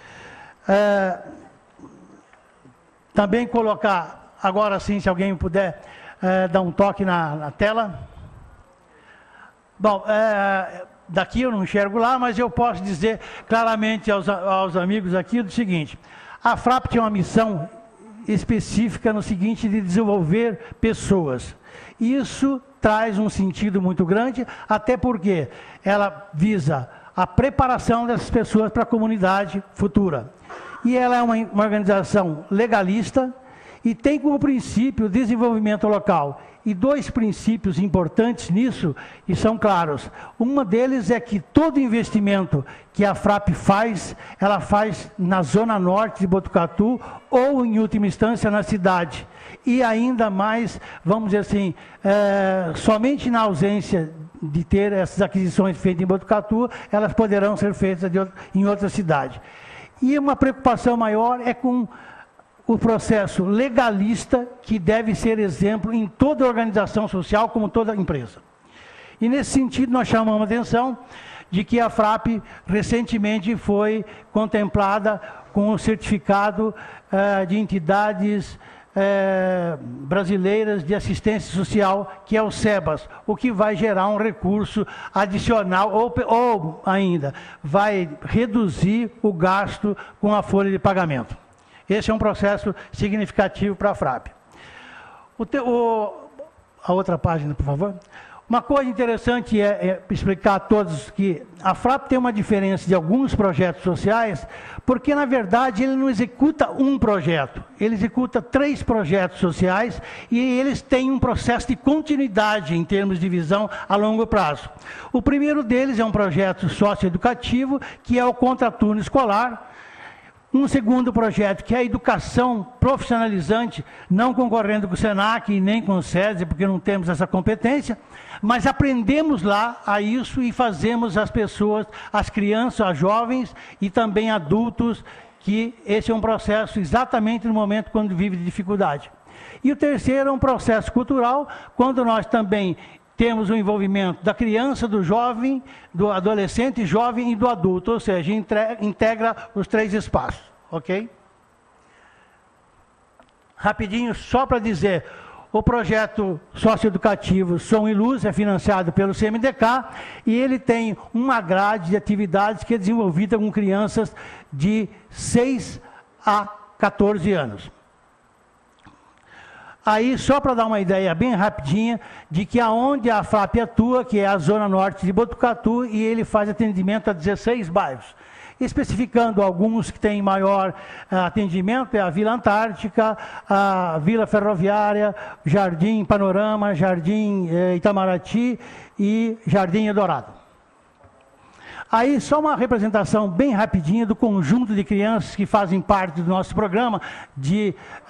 Também colocar, agora sim, se alguém puder dar um toque na tela. Bom, daqui eu não enxergo lá, mas eu posso dizer claramente aos amigos aqui o seguinte: a FRAP tem uma missão específica no seguinte, de desenvolver pessoas. Isso traz um sentido muito grande, até porque ela visa a preparação dessas pessoas para a comunidade futura. E ela é uma organização legalista e tem como princípio o desenvolvimento local. E dois princípios importantes nisso, e são claros. Um deles é que todo investimento que a FRAP faz, ela faz na zona norte de Botucatu ou, em última instância, na cidade. E ainda mais, vamos dizer assim, somente na ausência de ter essas aquisições feitas em Botucatu, elas poderão ser feitas em outra cidade. E uma preocupação maior é com o processo legalista que deve ser exemplo em toda organização social, como toda empresa. E nesse sentido nós chamamos a atenção de que a FRAP recentemente foi contemplada com o certificado de entidades brasileiras de assistência social, que é o SEBAS, o que vai gerar um recurso adicional ou ainda vai reduzir o gasto com a folha de pagamento. Esse é um processo significativo para a FRAP. A outra página, por favor. Uma coisa interessante é explicar a todos que a FRAP tem uma diferença de alguns projetos sociais, porque, na verdade, ele não executa um projeto, ele executa 3 projetos sociais e eles têm um processo de continuidade em termos de visão a longo prazo. O primeiro deles é um projeto socioeducativo, que é o contraturno escolar. Um segundo projeto, que é a educação profissionalizante, não concorrendo com o SENAC e nem com o SESI, porque não temos essa competência, mas aprendemos lá a isso e fazemos as pessoas, as crianças, as jovens e também adultos, que esse é um processo exatamente no momento quando vive de dificuldade. E o terceiro é um processo cultural, quando nós também temos o envolvimento da criança, do jovem, do adolescente, jovem e do adulto, ou seja, integra os 3 espaços, ok? Rapidinho, só para dizer, o projeto socioeducativo Som e Luz é financiado pelo CMDK e ele tem uma grade de atividades que é desenvolvida com crianças de 6 a 14 anos. Aí, só para dar uma ideia bem rapidinha, de que aonde a FRAP atua, que é a zona norte de Botucatu, e ele faz atendimento a 16 bairros. Especificando alguns que têm maior atendimento, é a Vila Antártica, a Vila Ferroviária, Jardim Panorama, Jardim Itamaraty e Jardim Eldorado. Aí, só uma representação bem rapidinha do conjunto de crianças que fazem parte do nosso programa de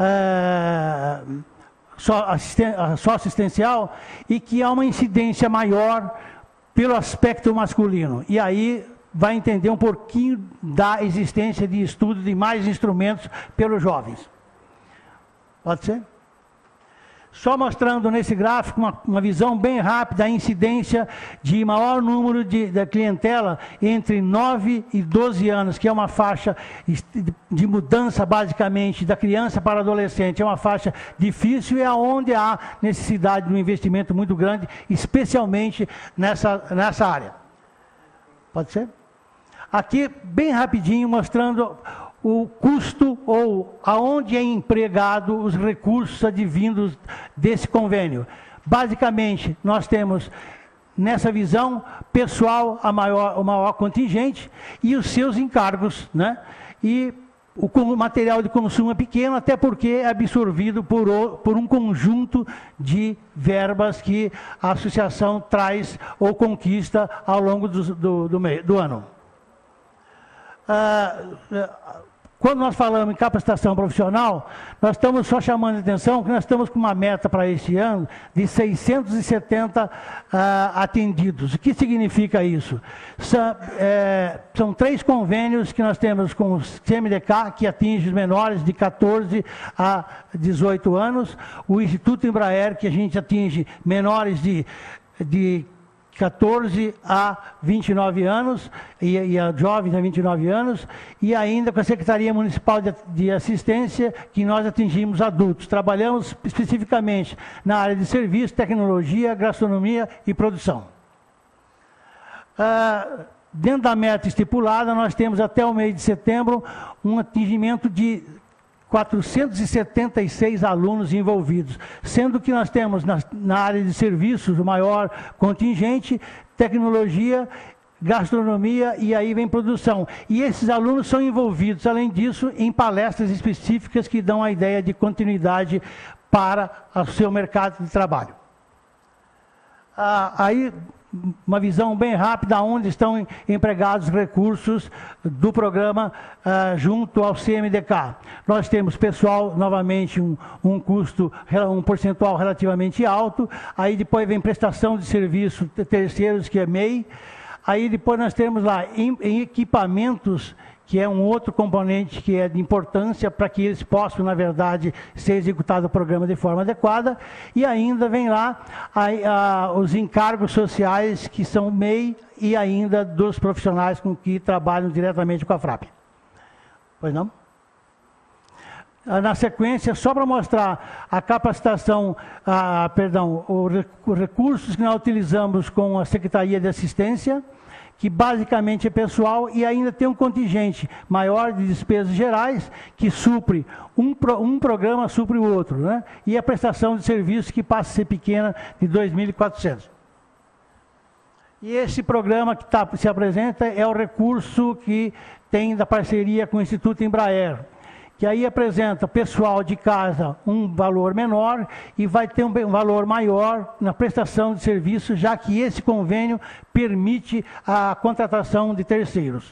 socioassistencial e que há uma incidência maior pelo aspecto masculino. E aí vai entender um pouquinho da existência de estudo de mais instrumentos pelos jovens. Pode ser? Só mostrando nesse gráfico uma visão bem rápida, a incidência de maior número da clientela entre 9 e 12 anos, que é uma faixa de mudança, basicamente, da criança para o adolescente. É uma faixa difícil e é onde há necessidade de um investimento muito grande, especialmente nessa área. Pode ser? Aqui, bem rapidinho, mostrando o custo ou aonde é empregado os recursos advindos desse convênio. Basicamente, nós temos, nessa visão, pessoal, o maior contingente e os seus encargos, né? E o material de consumo é pequeno, até porque é absorvido por um conjunto de verbas que a associação traz ou conquista ao longo do ano. Quando nós falamos em capacitação profissional, nós estamos só chamando a atenção que nós estamos com uma meta para este ano de 670 atendidos. O que significa isso? São 3 convênios que nós temos com o CMDK, que atinge os menores de 14 a 18 anos, o Instituto Embraer, que a gente atinge menores de 14 a 29 anos, e a jovens a 29 anos, e ainda com a Secretaria Municipal de Assistência, que nós atingimos adultos. Trabalhamos especificamente na área de serviço, tecnologia, gastronomia e produção. Dentro da meta estipulada, nós temos até o mês de setembro um atingimento de 476 alunos envolvidos, sendo que nós temos na área de serviços o maior contingente, tecnologia, gastronomia e aí vem produção. E esses alunos são envolvidos, além disso, em palestras específicas que dão a ideia de continuidade para o seu mercado de trabalho. Aí, uma visão bem rápida onde estão empregados recursos do programa junto ao CMDK. Nós temos pessoal, novamente, um custo, um percentual relativamente alto. Aí depois vem prestação de serviço terceiros, que é MEI. Aí depois nós temos lá em equipamentos que é um outro componente que é de importância para que eles possam, na verdade, ser executado o programa de forma adequada. E ainda vem lá os encargos sociais, que são MEI, e ainda dos profissionais com que trabalham diretamente com a FRAP. Pois não? Na sequência, só para mostrar a capacitação, os recursos que nós utilizamos com a Secretaria de Assistência, que basicamente é pessoal, e ainda tem um contingente maior de despesas gerais, que supre, um programa supre o outro, né? E a prestação de serviços, que passa a ser pequena, de 2.400. E esse programa que se apresenta é o recurso que tem da parceria com o Instituto Embraer, que aí apresenta pessoal de casa um valor menor e vai ter um valor maior na prestação de serviços, já que esse convênio permite a contratação de terceiros.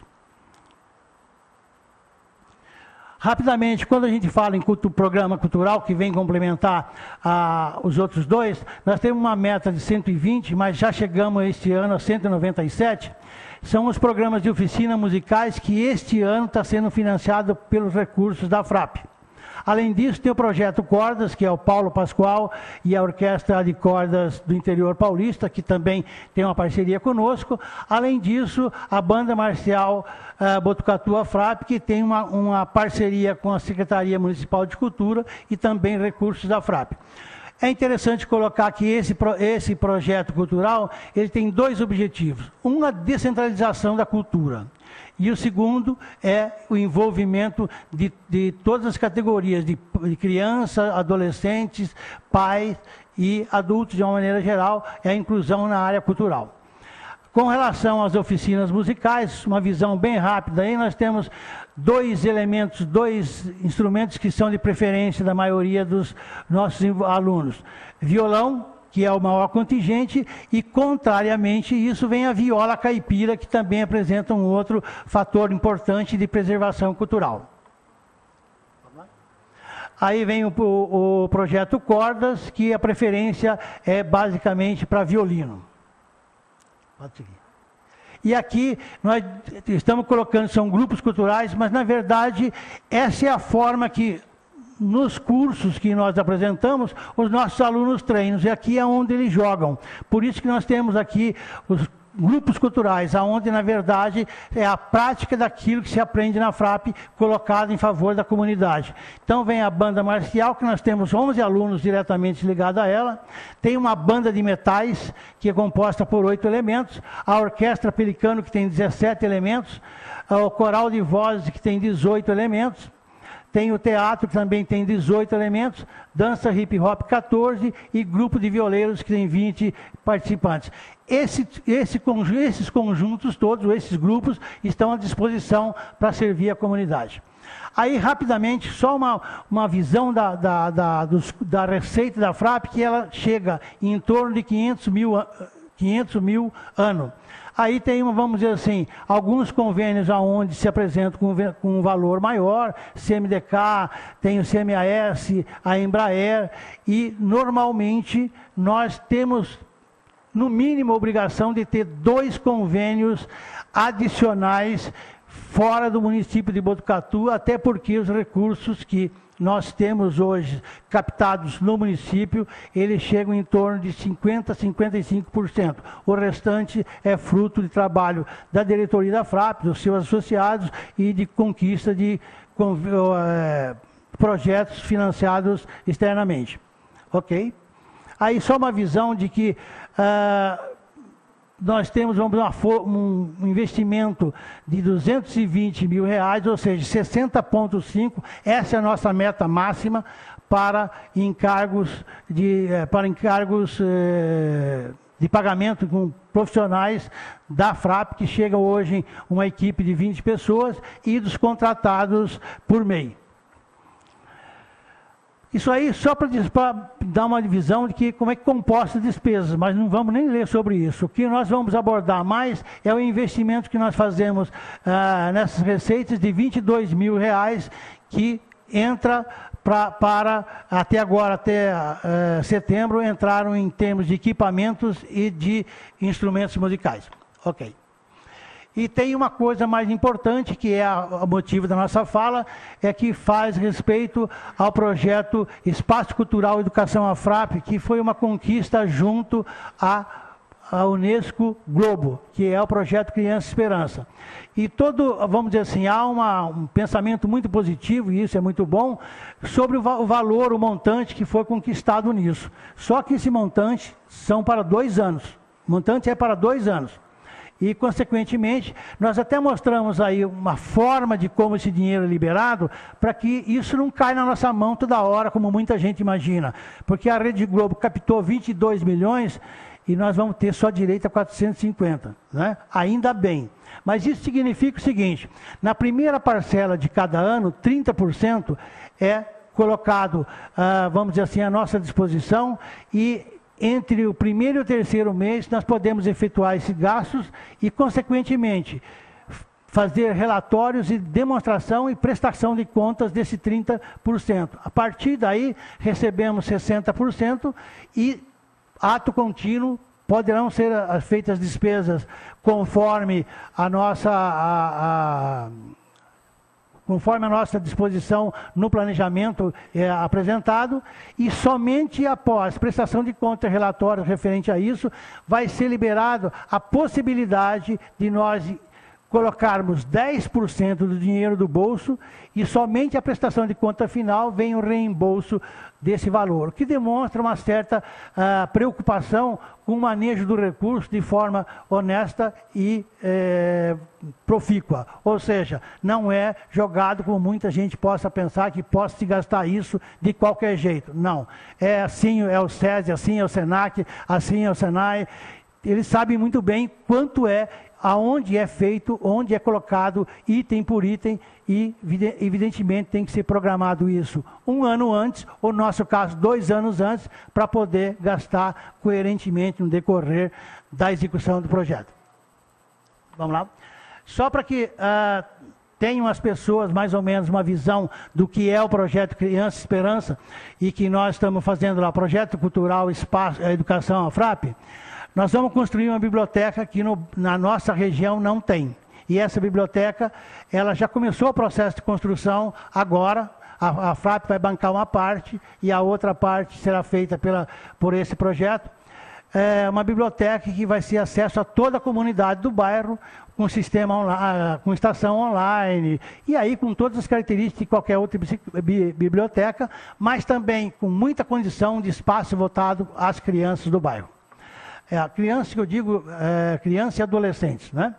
Rapidamente, quando a gente fala em programa cultural, que vem complementar os outros dois, nós temos uma meta de 120, mas já chegamos este ano a 197, são os programas de oficina musicais que este ano está sendo financiado pelos recursos da FRAP. Além disso, tem o projeto Cordas, que é o Paulo Pascoal e a Orquestra de Cordas do Interior Paulista, que também tem uma parceria conosco. Além disso, a Banda Marcial Botucatu FRAP, que tem uma parceria com a Secretaria Municipal de Cultura e também recursos da FRAP. É interessante colocar que esse projeto cultural ele tem dois objetivos. Um, a descentralização da cultura. E o segundo é o envolvimento de todas as categorias, de crianças, adolescentes, pais e adultos de uma maneira geral, é a inclusão na área cultural. Com relação às oficinas musicais, uma visão bem rápida, aí nós temos dois instrumentos que são de preferência da maioria dos nossos alunos. Violão, que é o maior contingente, e, contrariamente, isso vem a viola caipira, que também apresenta um outro fator importante de preservação cultural. Aí vem o projeto Cordas, que a preferência é basicamente para violino. Pode seguir. E aqui nós estamos colocando, são grupos culturais, mas na verdade essa é a forma que nos cursos que nós apresentamos, os nossos alunos treinam, e aqui é onde eles jogam. Por isso que nós temos aqui os grupos culturais, onde na verdade é a prática daquilo que se aprende na FRAP, colocado em favor da comunidade. Então vem a banda marcial, que nós temos 11 alunos diretamente ligados a ela, tem uma banda de metais, que é composta por 8 elementos, a orquestra Pelicano, que tem 17 elementos, o coral de vozes, que tem 18 elementos, tem o teatro, que também tem 18 elementos, dança hip hop 14 e grupo de violeiros, que tem 20 participantes. Esses conjuntos todos, esses grupos, estão à disposição para servir a comunidade. Aí, rapidamente, só uma visão da receita da FRAP, que ela chega em torno de 500 mil ano. Aí tem, vamos dizer assim, alguns convênios onde se apresentam com um valor maior, CMDK, tem o CMAS, a Embraer, e normalmente nós temos, no mínimo, a obrigação de ter 2 convênios adicionais fora do município de Botucatu, até porque os recursos que nós temos hoje captados no município, eles chegam em torno de 50% a 55%. O restante é fruto de trabalho da diretoria da FRAP, dos seus associados e de conquista de projetos financiados externamente. Ok? Aí só uma visão de que nós temos um investimento de R$220 mil, ou seja, 60,5%. Essa é a nossa meta máxima para encargos de pagamento com profissionais da FRAP, que chega hoje em uma equipe de 20 pessoas, e dos contratados por MEI. Isso aí só para dar uma divisão de como é que composta as despesas, mas não vamos nem ler sobre isso. O que nós vamos abordar mais é o investimento que nós fazemos nessas receitas de R$22 mil, que entra até agora, até setembro, entraram em termos de equipamentos e de instrumentos musicais. Ok. E tem uma coisa mais importante, que é o motivo da nossa fala, é que faz respeito ao projeto Espaço Cultural Educação AFRAP, que foi uma conquista junto à Unesco Globo, que é o projeto Criança Esperança. E vamos dizer assim, há um pensamento muito positivo, e isso é muito bom, sobre o valor, o montante que foi conquistado nisso. Só que esse montante são para 2 anos. O montante é para 2 anos. E, consequentemente, nós até mostramos aí uma forma de como esse dinheiro é liberado, para que isso não caia na nossa mão toda hora, como muita gente imagina. Porque a Rede Globo captou 22 milhões e nós vamos ter só direito a 450, né? Ainda bem. Mas isso significa o seguinte, na primeira parcela de cada ano, 30% é colocado, vamos dizer assim, à nossa disposição, e entre o primeiro e o terceiro mês, nós podemos efetuar esses gastos e, consequentemente, fazer relatórios e demonstração e prestação de contas desse 30%. A partir daí, recebemos 60% e, ato contínuo, poderão ser feitas despesas conforme a nossa... conforme a nossa disposição no planejamento apresentado, e somente após prestação de contas e relatórios referente a isso, vai ser liberado a possibilidade de nós colocarmos 10% do dinheiro do bolso, e somente a prestação de conta final vem o reembolso desse valor, que demonstra uma certa preocupação com o manejo do recurso de forma honesta e profícua. Ou seja, não é jogado como muita gente possa pensar que possa se gastar isso de qualquer jeito. Não. É assim, é o SESI, assim é o SENAC, assim é o SENAI. Eles sabem muito bem quanto é, aonde é feito, onde é colocado, item por item, e evidentemente tem que ser programado isso 1 ano antes, ou no nosso caso 2 anos antes, para poder gastar coerentemente no decorrer da execução do projeto. Vamos lá? Só para que tenham as pessoas mais ou menos uma visão do que é o projeto Criança Esperança, e que nós estamos fazendo lá, Projeto Cultural Espaço Educação AFRAP, nós vamos construir uma biblioteca que na nossa região não tem. E essa biblioteca, ela já começou o processo de construção agora. A FRAP vai bancar uma parte e a outra parte será feita por esse projeto. É uma biblioteca que vai ser acesso a toda a comunidade do bairro, com sistema online, com estação online, e aí com todas as características de qualquer outra biblioteca, mas também com muita condição de espaço voltado às crianças do bairro. A criança que eu digo, criança e adolescentes, né?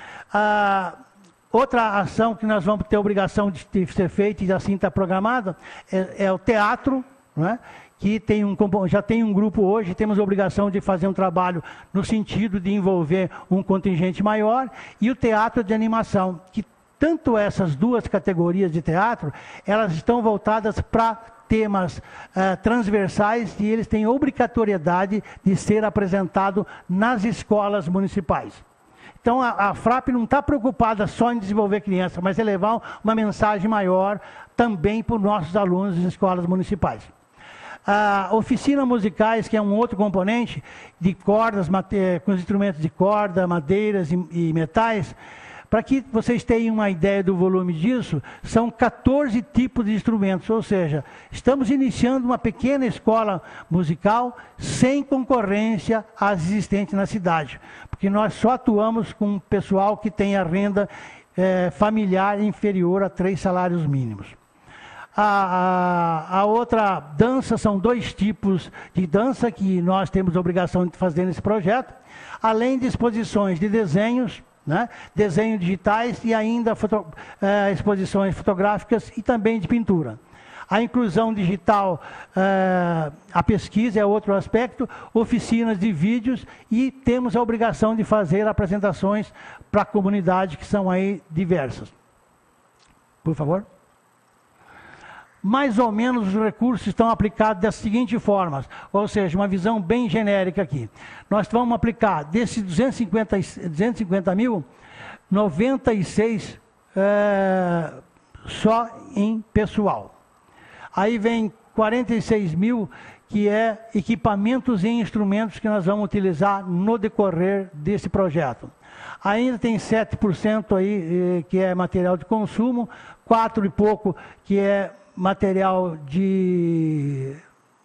Outra ação que nós vamos ter a obrigação de ser feita, e assim está programada, é o teatro, né? Que já tem um grupo hoje, temos a obrigação de fazer um trabalho no sentido de envolver um contingente maior, e o teatro de animação, que tanto essas duas categorias de teatro, elas estão voltadas para temas transversais, e eles têm obrigatoriedade de ser apresentado nas escolas municipais. Então, a FRAP não está preocupada só em desenvolver criança, mas é levar uma mensagem maior também para os nossos alunos das escolas municipais. Oficinas musicais, que é um outro componente, de cordas, com os instrumentos de corda, madeiras e metais. Para que vocês tenham uma ideia do volume disso, são 14 tipos de instrumentos, ou seja, estamos iniciando uma pequena escola musical sem concorrência às existentes na cidade, porque nós só atuamos com pessoal que tem a renda familiar inferior a 3 salários mínimos. A outra dança, são 2 tipos de dança que nós temos a obrigação de fazer nesse projeto, além de exposições de desenhos, né? Desenhos digitais, e ainda exposições fotográficas e também de pintura. A inclusão digital, a pesquisa é outro aspecto, oficinas de vídeos, e temos a obrigação de fazer apresentações para a comunidade, que são aí diversas. Por favor. Mais ou menos os recursos estão aplicados das seguintes formas, ou seja, uma visão bem genérica aqui. Nós vamos aplicar desses 250 mil, 96 só em pessoal. Aí vem 46 mil, que é equipamentos e instrumentos que nós vamos utilizar no decorrer desse projeto. Ainda tem 7% aí que é material de consumo, 4 e pouco que é material de...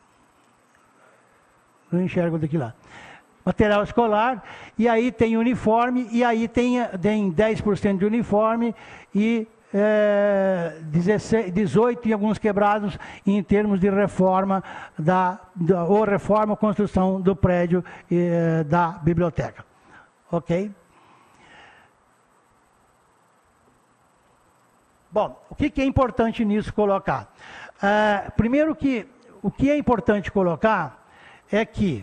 Não enxergo daqui lá. Material escolar, e aí tem uniforme, e aí tem 10% de uniforme e 18 em alguns quebrados em termos de reforma ou reforma ou construção do prédio da biblioteca. Ok? Bom, o que é importante nisso colocar? Primeiro que o que é importante colocar é que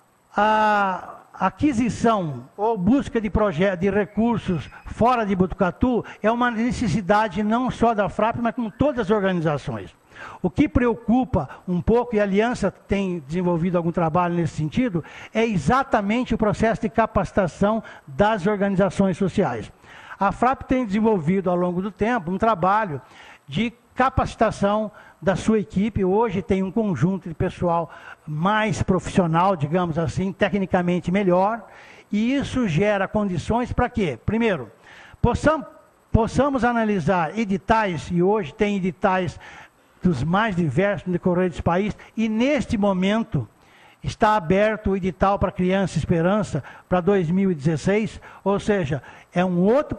a aquisição ou busca de recursos fora de Botucatu é uma necessidade não só da FRAP, mas com todas as organizações. O que preocupa um pouco, e a Aliança tem desenvolvido algum trabalho nesse sentido, é exatamente o processo de capacitação das organizações sociais. A FRAP tem desenvolvido ao longo do tempo um trabalho de capacitação da sua equipe. Hoje tem um conjunto de pessoal mais profissional, digamos assim, tecnicamente melhor, e isso gera condições para quê? Primeiro, possamos analisar editais, e hoje tem editais dos mais diversos no decorrer desse país, e neste momento está aberto o edital para Criança Esperança para 2016, ou seja, é um outro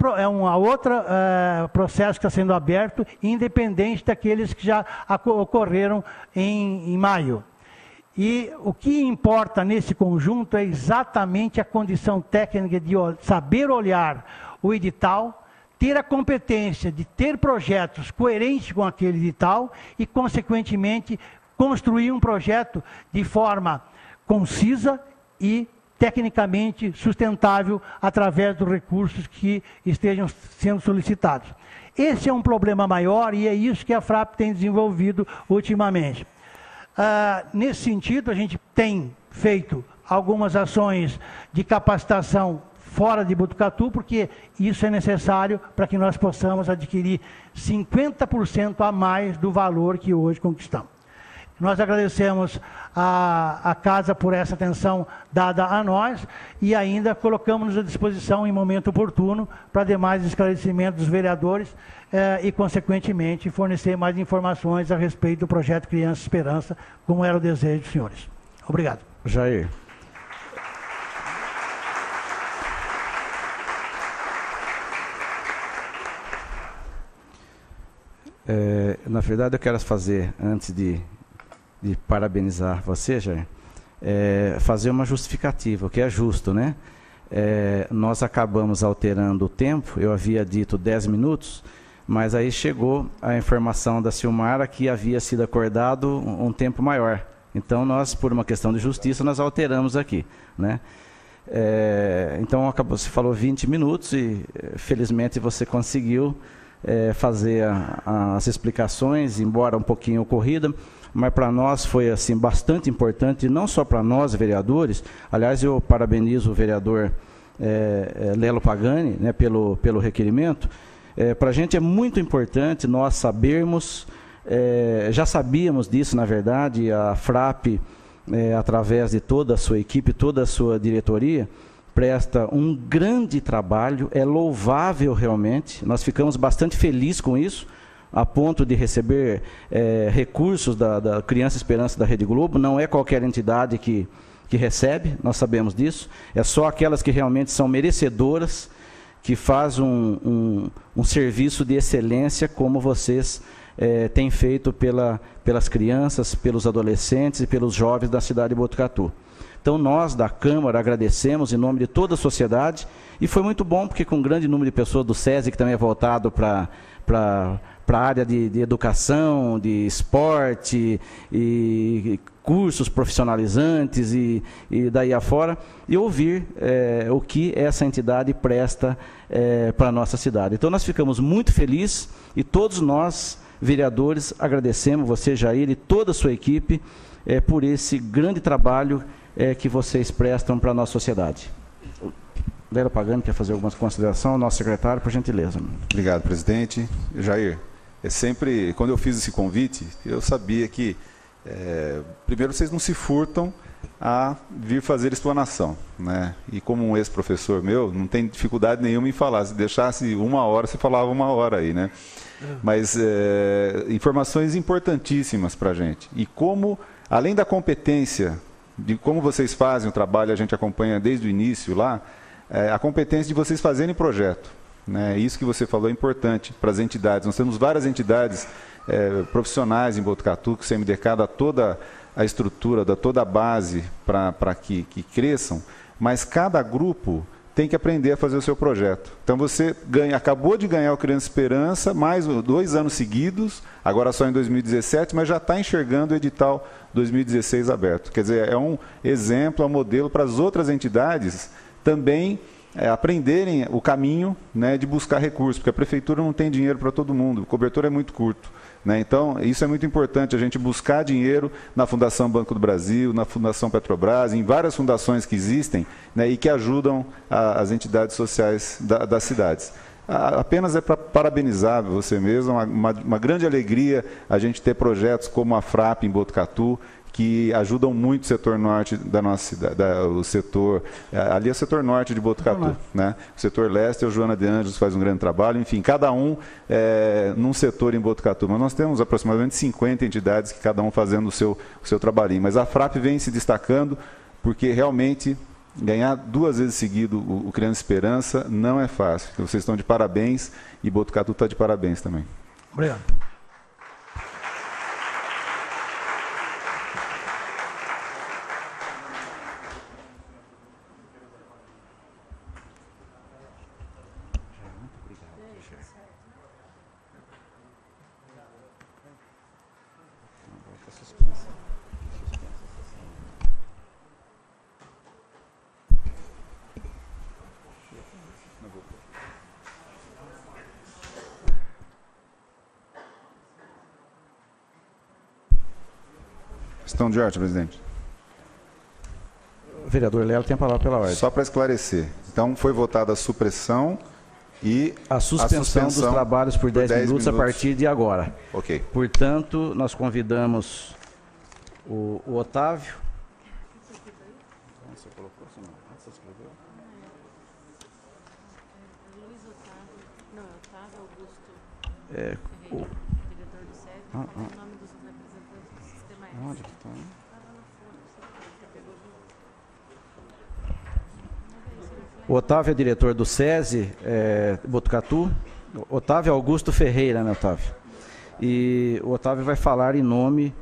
processo que está sendo aberto, independente daqueles que já ocorreram em maio. E o que importa nesse conjunto é exatamente a condição técnica de saber olhar o edital, ter a competência de ter projetos coerentes com aquele edital e, consequentemente, construir um projeto de forma concisa e tecnicamente sustentável através dos recursos que estejam sendo solicitados. Esse é um problema maior e é isso que a FRAP tem desenvolvido ultimamente. Nesse sentido, a gente tem feito algumas ações de capacitação fora de Botucatu, porque isso é necessário para que nós possamos adquirir 50% a mais do valor que hoje conquistamos. Nós agradecemos a Casa por essa atenção dada a nós e ainda colocamos-nos à disposição em momento oportuno para demais esclarecimentos dos vereadores e, consequentemente, fornecer mais informações a respeito do projeto Criança Esperança, como era o desejo dos senhores. Obrigado. Jair. Na verdade, eu quero fazer, antes de parabenizar você, Jair, fazer uma justificativa, o que é justo, né? Nós acabamos alterando o tempo, eu havia dito 10 minutos, mas aí chegou a informação da Silmara que havia sido acordado um tempo maior. Então, nós, por uma questão de justiça, nós alteramos aqui, né? Então, você falou 20 minutos e, felizmente, você conseguiu fazer as explicações, embora um pouquinho corrida, mas para nós foi assim bastante importante, não só para nós vereadores. Aliás, eu parabenizo o vereador Lelo Pagani, né, pelo requerimento. Para a gente é muito importante nós sabermos, já sabíamos disso, na verdade, a FRAP, através de toda a sua equipe, toda a sua diretoria, presta um grande trabalho, é louvável realmente, nós ficamos bastante felizes com isso, a ponto de receber recursos da Criança Esperança da Rede Globo. Não é qualquer entidade que recebe, nós sabemos disso, é só aquelas que realmente são merecedoras, que faz um serviço de excelência, como vocês têm feito pelas crianças, pelos adolescentes e pelos jovens da cidade de Botucatu. Então, nós da Câmara agradecemos em nome de toda a sociedade, e foi muito bom, porque com um grande número de pessoas do SESI, que também é voltado para a área de educação, de esporte, e cursos profissionalizantes, e daí afora, e ouvir o que essa entidade presta para a nossa cidade. Então, nós ficamos muito felizes, e todos nós, vereadores, agradecemos você, Jair, e toda a sua equipe, por esse grande trabalho que vocês prestam para a nossa sociedade. Lelo Pagani quer fazer algumas considerações, nosso secretário, por gentileza. Obrigado, presidente. Jair, quando eu fiz esse convite, eu sabia que, primeiro, vocês não se furtam a vir fazer explanação, né? E como um ex-professor meu, não tem dificuldade nenhuma em falar. Se deixasse 1 hora, você falava 1 hora aí, né? Mas informações importantíssimas para a gente. E como, além da competência, de como vocês fazem o trabalho, a gente acompanha desde o início lá, a competência de vocês fazerem projeto, né? Isso que você falou é importante para as entidades. Nós temos várias entidades profissionais em Botucatu, que o CMDK dá toda a estrutura, dá toda a base para que cresçam, mas cada grupo tem que aprender a fazer o seu projeto. Então você acabou de ganhar o Criança Esperança, mais 2 anos seguidos, agora só em 2017, mas já está enxergando o edital 2016 aberto. Quer dizer, é um exemplo, é um modelo para as outras entidades também aprenderem o caminho, né, de buscar recursos, porque a prefeitura não tem dinheiro para todo mundo, o cobertor é muito curto, né? Então, isso é muito importante, a gente buscar dinheiro na Fundação Banco do Brasil, na Fundação Petrobras, em várias fundações que existem, né, e que ajudam as entidades sociais das cidades. Apenas é para parabenizar você mesmo, uma grande alegria a gente ter projetos como a FRAP em Botucatu, que ajudam muito o setor norte da nossa cidade, o setor, ali é o setor norte de Botucatu, né? O setor leste, a Joana de Anjos faz um grande trabalho, enfim, cada um num setor em Botucatu, mas nós temos aproximadamente 50 entidades, que cada um fazendo o seu trabalhinho, mas a FRAP vem se destacando, porque realmente ganhar 2 vezes seguido o Criança Esperança não é fácil, então, vocês estão de parabéns, e Botucatu está de parabéns também. Obrigado. Questão de ordem, presidente. O vereador Lelo tem a palavra pela ordem. Só para esclarecer. Então, foi votada a supressão e a suspensão dos trabalhos por 10 minutos a partir de agora. Ok. Portanto, nós convidamos o Otávio. Você colocou, você escreveu? Luiz Otávio. Não, Otávio Augusto. Diretor do SESI. O nome dos representantes do Sistema S. Onde que está? O Otávio é diretor do SESI, Botucatu. Otávio Augusto Ferreira, né, Otávio? E o Otávio vai falar em nome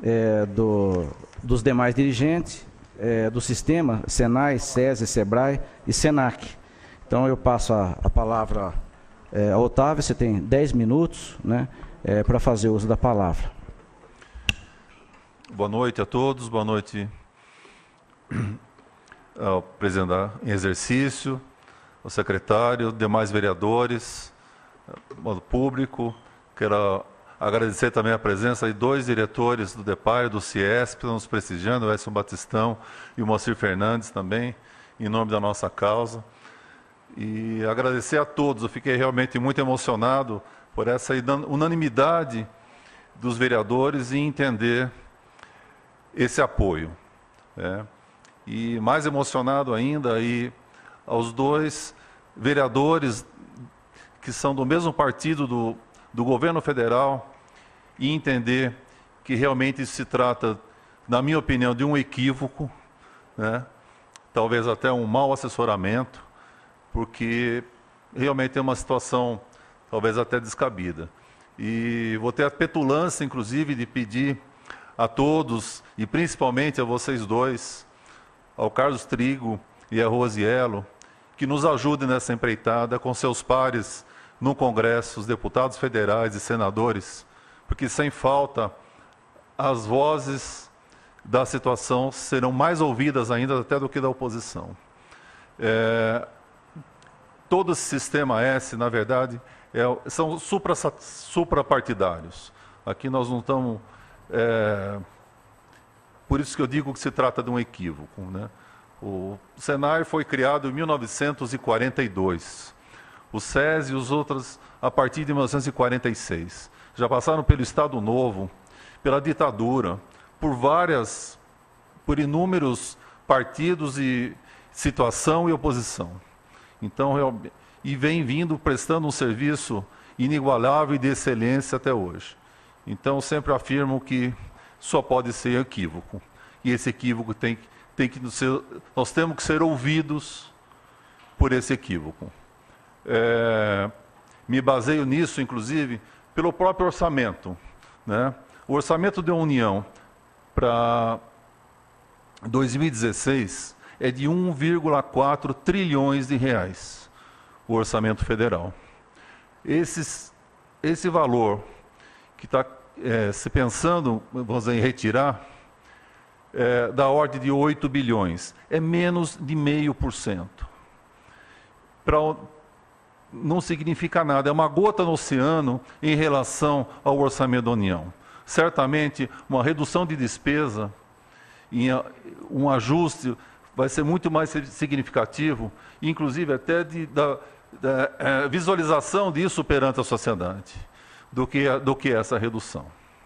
dos demais dirigentes do sistema, Senai, SESI, SEBRAE e SENAC. Então eu passo a palavra ao Otávio, você tem 10 minutos, né, para fazer uso da palavra. Boa noite a todos, boa noite ao presidente em exercício, ao secretário, demais vereadores, ao público. Quero agradecer também a presença de 2 diretores do DEPAI, do CIESP, que estão nos prestigiando, o Edson Batistão e o Moacir Fernandes também, em nome da nossa causa. E agradecer a todos, eu fiquei realmente muito emocionado por essa unanimidade dos vereadores em entender esse apoio, né? E mais emocionado ainda aí aos 2 vereadores que são do mesmo partido do governo federal e entender que realmente isso se trata, na minha opinião, de um equívoco, né? Talvez até um mau assessoramento, porque realmente é uma situação talvez até descabida. E vou ter a petulância, inclusive, de pedir a todos, e principalmente a vocês 2, ao Carlos Trigo e a Rosiello, que nos ajudem nessa empreitada com seus pares no Congresso, os deputados federais e senadores, porque sem falta as vozes da situação serão mais ouvidas ainda até do que da oposição. Todo esse sistema S, na verdade, são suprapartidários. Aqui nós não estamos... por isso que eu digo que se trata de um equívoco, né? O Senai foi criado em 1942. O SESI e os outros a partir de 1946. Já passaram pelo Estado Novo, pela ditadura, por várias por inúmeros partidos e situação e oposição. Então, e vem vindo prestando um serviço inigualável e de excelência até hoje. Então, sempre afirmo que só pode ser equívoco. E esse equívoco nós temos que ser ouvidos por esse equívoco. Me baseio nisso, inclusive, pelo próprio orçamento, né? O orçamento da União para 2016 é de 1,4 trilhões de reais, o orçamento federal. Esse valor que está se pensando, vamos dizer, em retirar, da ordem de 8 bilhões, é menos de 0,5%. Não significa nada, é uma gota no oceano em relação ao orçamento da União. Certamente, uma redução de despesa, um ajuste, vai ser muito mais significativo, inclusive até da visualização disso perante a sociedade, do que essa redução.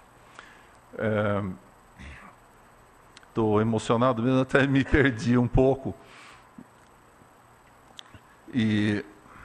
Estou emocionado mesmo, até me perdi um pouco. E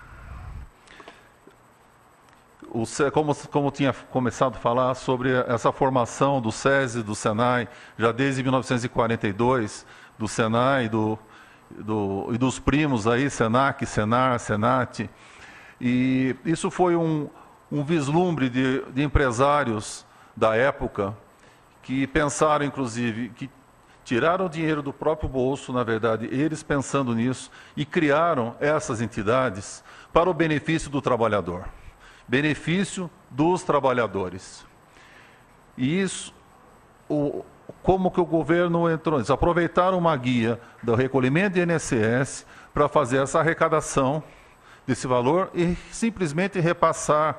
como tinha começado a falar sobre essa formação do SESI, do SENAI, já desde 1942, do SENAI e dos primos aí, SENAC, SENAR, SENAT. E isso foi um vislumbre de empresários da época que pensaram, inclusive, que tiraram dinheiro do próprio bolso, na verdade, eles pensando nisso, e criaram essas entidades para o benefício do trabalhador. Benefício dos trabalhadores. E isso, como que o governo entrou nisso? Aproveitaram uma guia do recolhimento de INSS para fazer essa arrecadação desse valor e simplesmente repassar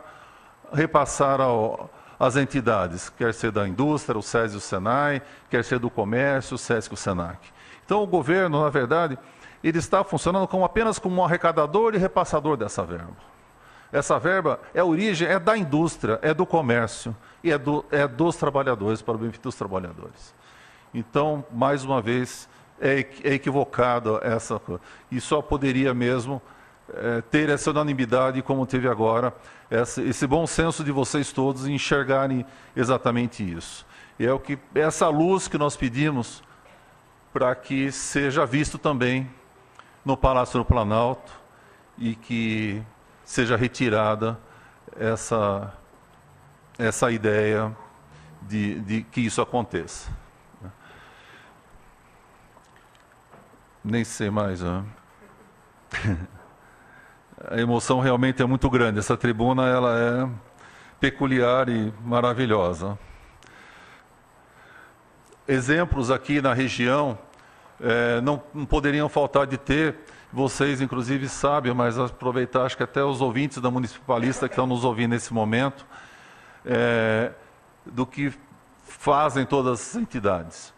às entidades, quer ser da indústria, o SESI e o SENAI, quer ser do comércio, o SESC e o SENAC. Então o governo, na verdade, ele está funcionando apenas como um arrecadador e repassador dessa verba. Essa verba a origem é da indústria, é do comércio e é dos trabalhadores, para o benefício dos trabalhadores. Então, mais uma vez, é equivocado essa coisa. E só poderia mesmo ter essa unanimidade como teve agora, esse bom senso de vocês todos em enxergarem exatamente isso. E é essa luz que nós pedimos para que seja visto também no Palácio do Planalto e que seja retirada essa ideia de que isso aconteça. Nem sei mais. A emoção realmente é muito grande. Essa tribuna ela é peculiar e maravilhosa. Exemplos aqui na região não poderiam faltar de ter. Vocês, inclusive, sabem, mas aproveitar, acho que até os ouvintes da Municipalista que estão nos ouvindo nesse momento, do que fazem todas as entidades.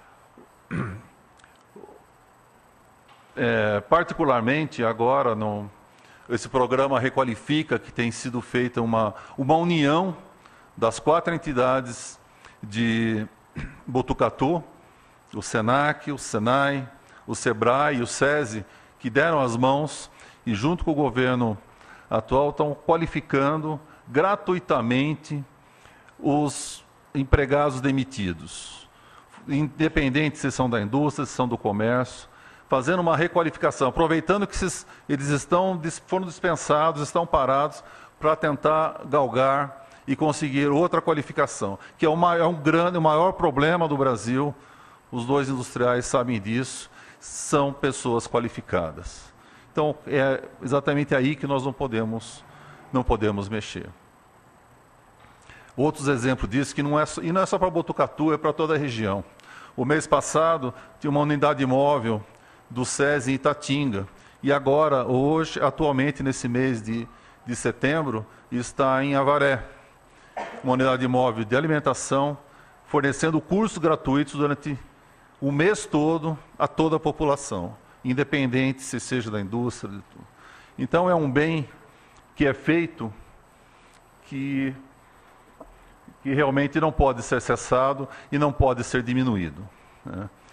Particularmente, agora, esse programa Requalifica, que tem sido feita uma união das 4 entidades de Botucatu, o SENAC, o SENAI, o SEBRAE e o SESI, que deram as mãos e, junto com o governo atual, estão qualificando gratuitamente os empregados demitidos, independente se são da indústria, se são do comércio, fazendo uma requalificação, aproveitando que eles foram dispensados, estão parados, para tentar galgar e conseguir outra qualificação, que é o maior problema do Brasil, os 2 industriais sabem disso, são pessoas qualificadas. Então, é exatamente aí que nós não podemos mexer. Outros exemplos disso, e não é só para Botucatu, é para toda a região. O mês passado, tinha uma unidade móvel do SESI em Itatinga, e agora, hoje, atualmente, nesse mês de setembro, está em Avaré, uma unidade móvel de alimentação, fornecendo cursos gratuitos durante o mês todo a toda a população, independente se seja da indústria. De tudo. Então, é um bem que é feito que realmente não pode ser cessado e não pode ser diminuído. Né?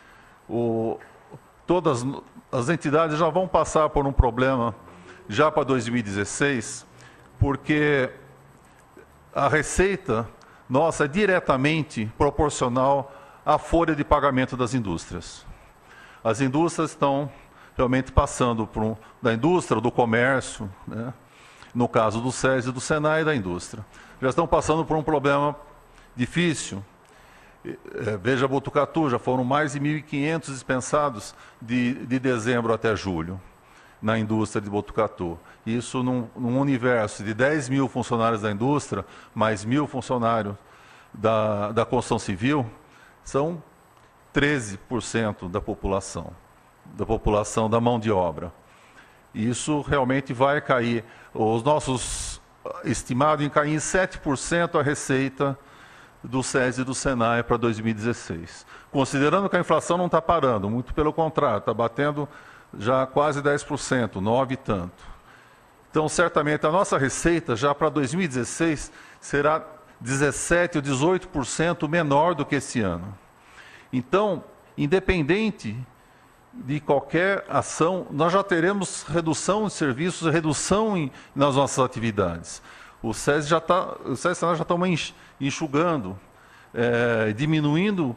todas as entidades já vão passar por um problema já para 2016, porque a receita nossa é diretamente proporcional à folha de pagamento das indústrias. As indústrias estão realmente passando por da indústria, do comércio, né? No caso do SES e do SENAI da indústria, já estão passando por um problema difícil. Veja Botucatu, já foram mais de 1.500 dispensados de dezembro até julho na indústria de Botucatu. Isso num universo de 10 mil funcionários da indústria, mais 1.000 funcionários da construção civil, são 13% da população da mão de obra. E isso realmente vai cair. Os nossos estimados em cair em 7% a receita do SES e do SENAI para 2016. Considerando que a inflação não está parando, muito pelo contrário, está batendo já quase 10%, 9% e tanto. Então, certamente, a nossa receita já para 2016 será 17% ou 18% menor do que esse ano. Então, independente de qualquer ação, nós já teremos redução de serviços, redução nas nossas atividades. O SES já está, o SES já estamos enxugando, diminuindo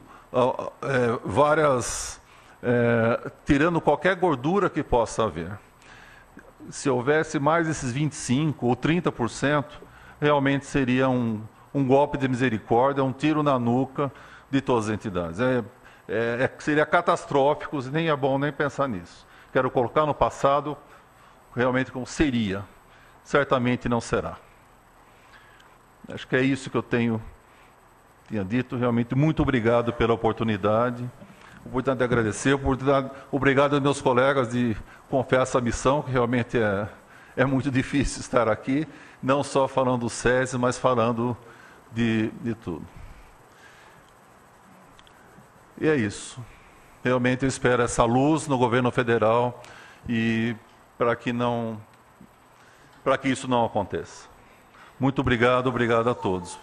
tirando qualquer gordura que possa haver. Se houvesse mais esses 25% ou 30%, realmente seria um golpe de misericórdia, um tiro na nuca de todas as entidades. Seria catastrófico, nem é bom nem pensar nisso. Quero colocar no passado realmente como seria. Certamente não será. Acho que é isso que eu tinha dito. Realmente, muito obrigado pela oportunidade. Oportunidade de agradecer, obrigado aos meus colegas de confiar essa missão, que realmente é muito difícil estar aqui, não só falando do SES, mas falando de tudo. E é isso. Realmente eu espero essa luz no governo federal e para que isso não aconteça. Muito obrigado, obrigado a todos.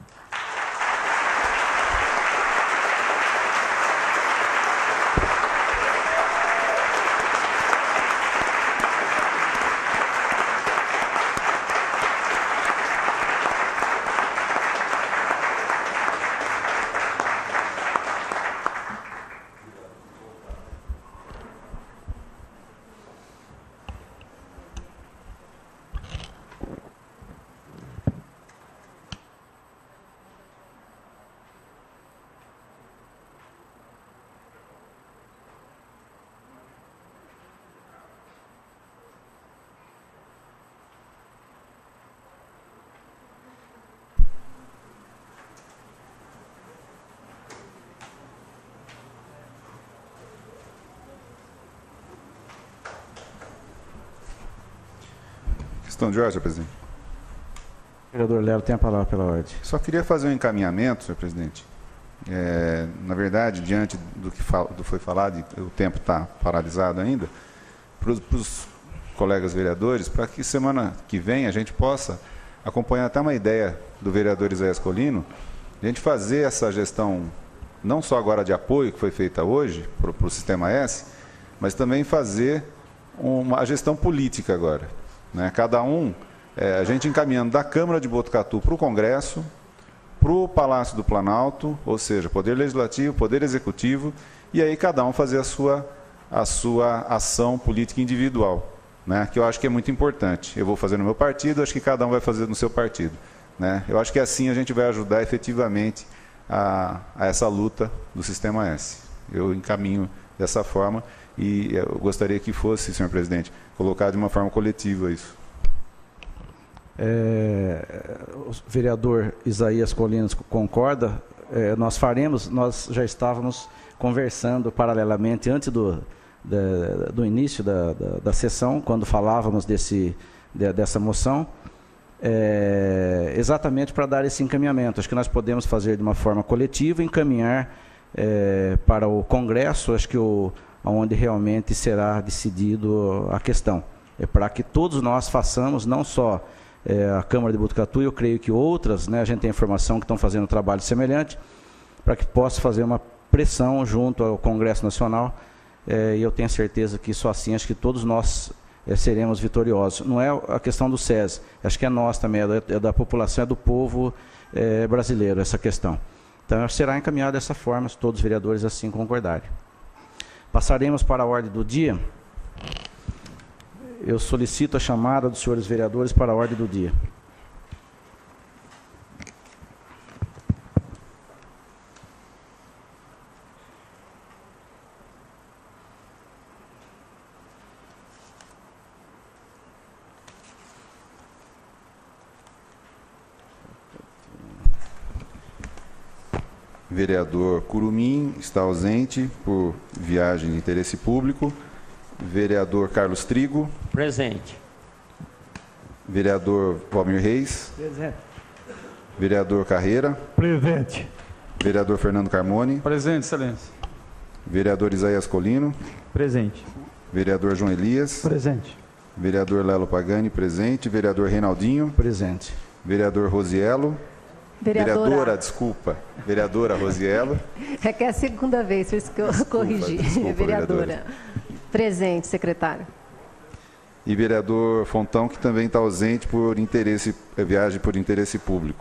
Questão de ordem, senhor presidente. Vereador Lelo tem a palavra pela ordem. Só queria fazer um encaminhamento, senhor presidente. Na verdade, diante do que foi falado, e o tempo está paralisado ainda, para os colegas vereadores, para que semana que vem a gente possa acompanhar até uma ideia do vereador Isaías Colino, a gente fazer essa gestão, não só agora de apoio, que foi feita hoje, para o Sistema S, mas também fazer a gestão política agora. Né? Cada a gente encaminhando da Câmara de Botucatu para o Congresso, para o Palácio do Planalto, ou seja, Poder Legislativo, Poder Executivo, e aí cada um fazer a sua ação política individual, né? Que eu acho que é muito importante. Eu vou fazer no meu partido, acho que cada um vai fazer no seu partido. Né? Eu acho que assim a gente vai ajudar efetivamente a essa luta do Sistema S. Eu encaminho dessa forma e eu gostaria que fosse, senhor presidente, colocado de uma forma coletiva isso. O vereador Isaías Colinos concorda, nós já estávamos conversando paralelamente antes do início da sessão, quando falávamos dessa moção, exatamente para dar esse encaminhamento. Acho que nós podemos fazer de uma forma coletiva, encaminhar para o Congresso, acho que onde realmente será decidido a questão. Para que todos nós façamos, não só a Câmara de Botucatu, eu creio que outras, né, a gente tem informação que estão fazendo um trabalho semelhante, para que possa fazer uma pressão junto ao Congresso Nacional, e eu tenho certeza que só assim, acho que todos nós seremos vitoriosos. Não é a questão do SESI, acho que é nós também, é da população, é do povo brasileiro essa questão. Então, será encaminhado dessa forma, se todos os vereadores assim concordarem. Passaremos para a ordem do dia. Eu solicito a chamada dos senhores vereadores para a ordem do dia. Vereador Curumim está ausente por viagem de interesse público. Vereador Carlos Trigo. Presente. Vereador Valmir Reis. Presente. Vereador Carreira. Presente. Vereador Fernando Carmoni. Presente, excelência. Vereador Isaías Colino. Presente. Vereador João Elias. Presente. Vereador Lelo Pagani, presente. Vereador Reinaldinho. Presente. Vereador Rosiello. Vereadora, desculpa. Vereadora Rosiello. É que é a segunda vez, por isso que eu corrigi. Desculpa, Vereadora. Presente, secretário. E vereador Fontão, que também está ausente por interesse, viagem por interesse público.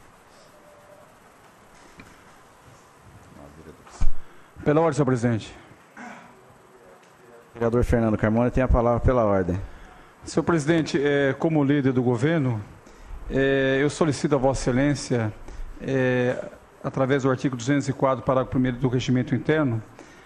Pela ordem, senhor presidente. Vereador Fernando Carmoni tem a palavra pela ordem. Senhor presidente, como líder do governo, eu solicito a Vossa Excelência, através do artigo 204, parágrafo 1º do Regimento Interno,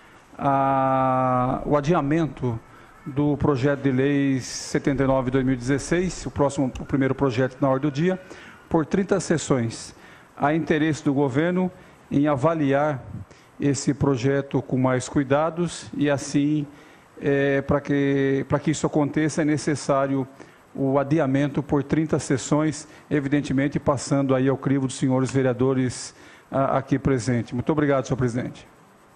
o adiamento do projeto de lei 79/2016, o primeiro projeto na ordem do dia, por 30 sessões. Há interesse do governo em avaliar esse projeto com mais cuidados e assim, para que isso aconteça, é necessário o adiamento por 30 sessões, evidentemente passando aí ao crivo dos senhores vereadores aqui presentes. Muito obrigado, senhor presidente.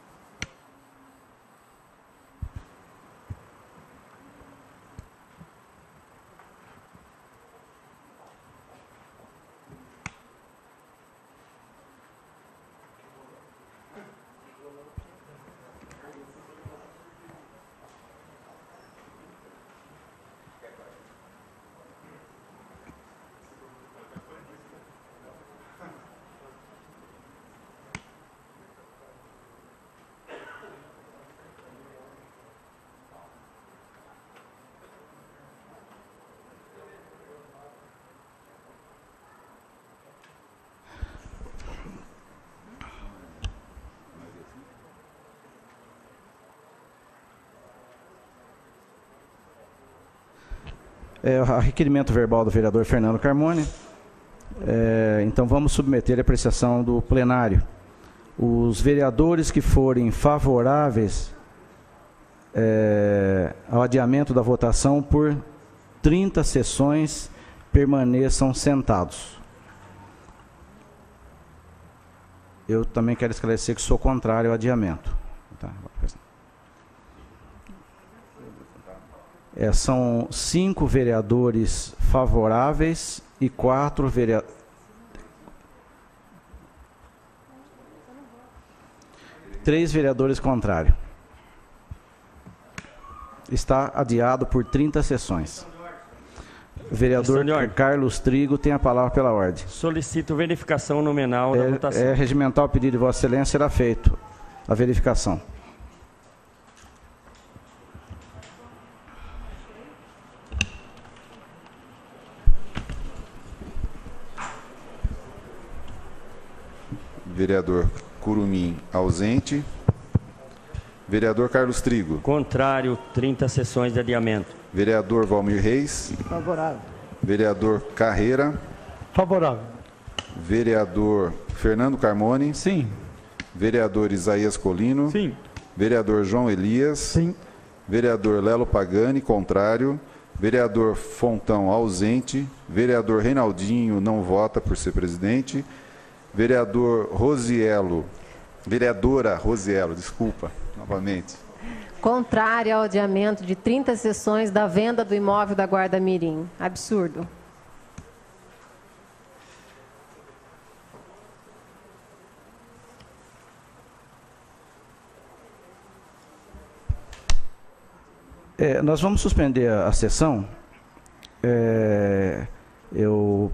Requerimento verbal do vereador Fernando Carmoni. Então, vamos submeter a apreciação do plenário. Os vereadores que forem favoráveis ao adiamento da votação por 30 sessões, permaneçam sentados. Eu também quero esclarecer que sou contrário ao adiamento. Tá? São 5 vereadores favoráveis e 4 vereadores... 3 vereadores contrários. Está adiado por 30 sessões. Vereador Carlos Trigo tem a palavra pela ordem. Solicito verificação nominal da votação. Regimental o pedido de Vossa Excelência, será feito a verificação. Vereador Curumim, ausente. Vereador Carlos Trigo. Contrário, 30 sessões de adiamento. Vereador Valmir Reis. Favorável. Vereador Carreira. Favorável. Vereador Fernando Carmoni. Sim. Vereador Isaías Colino. Sim. Vereador João Elias. Sim. Vereador Lelo Pagani, contrário. Vereador Fontão, ausente. Vereador Reinaldinho não vota por ser presidente. Vereador Rosiello. Vereadora Rosiello, desculpa, novamente. Contrário ao adiamento de 30 sessões da venda do imóvel da Guarda Mirim. Absurdo. Nós vamos suspender a sessão. Eu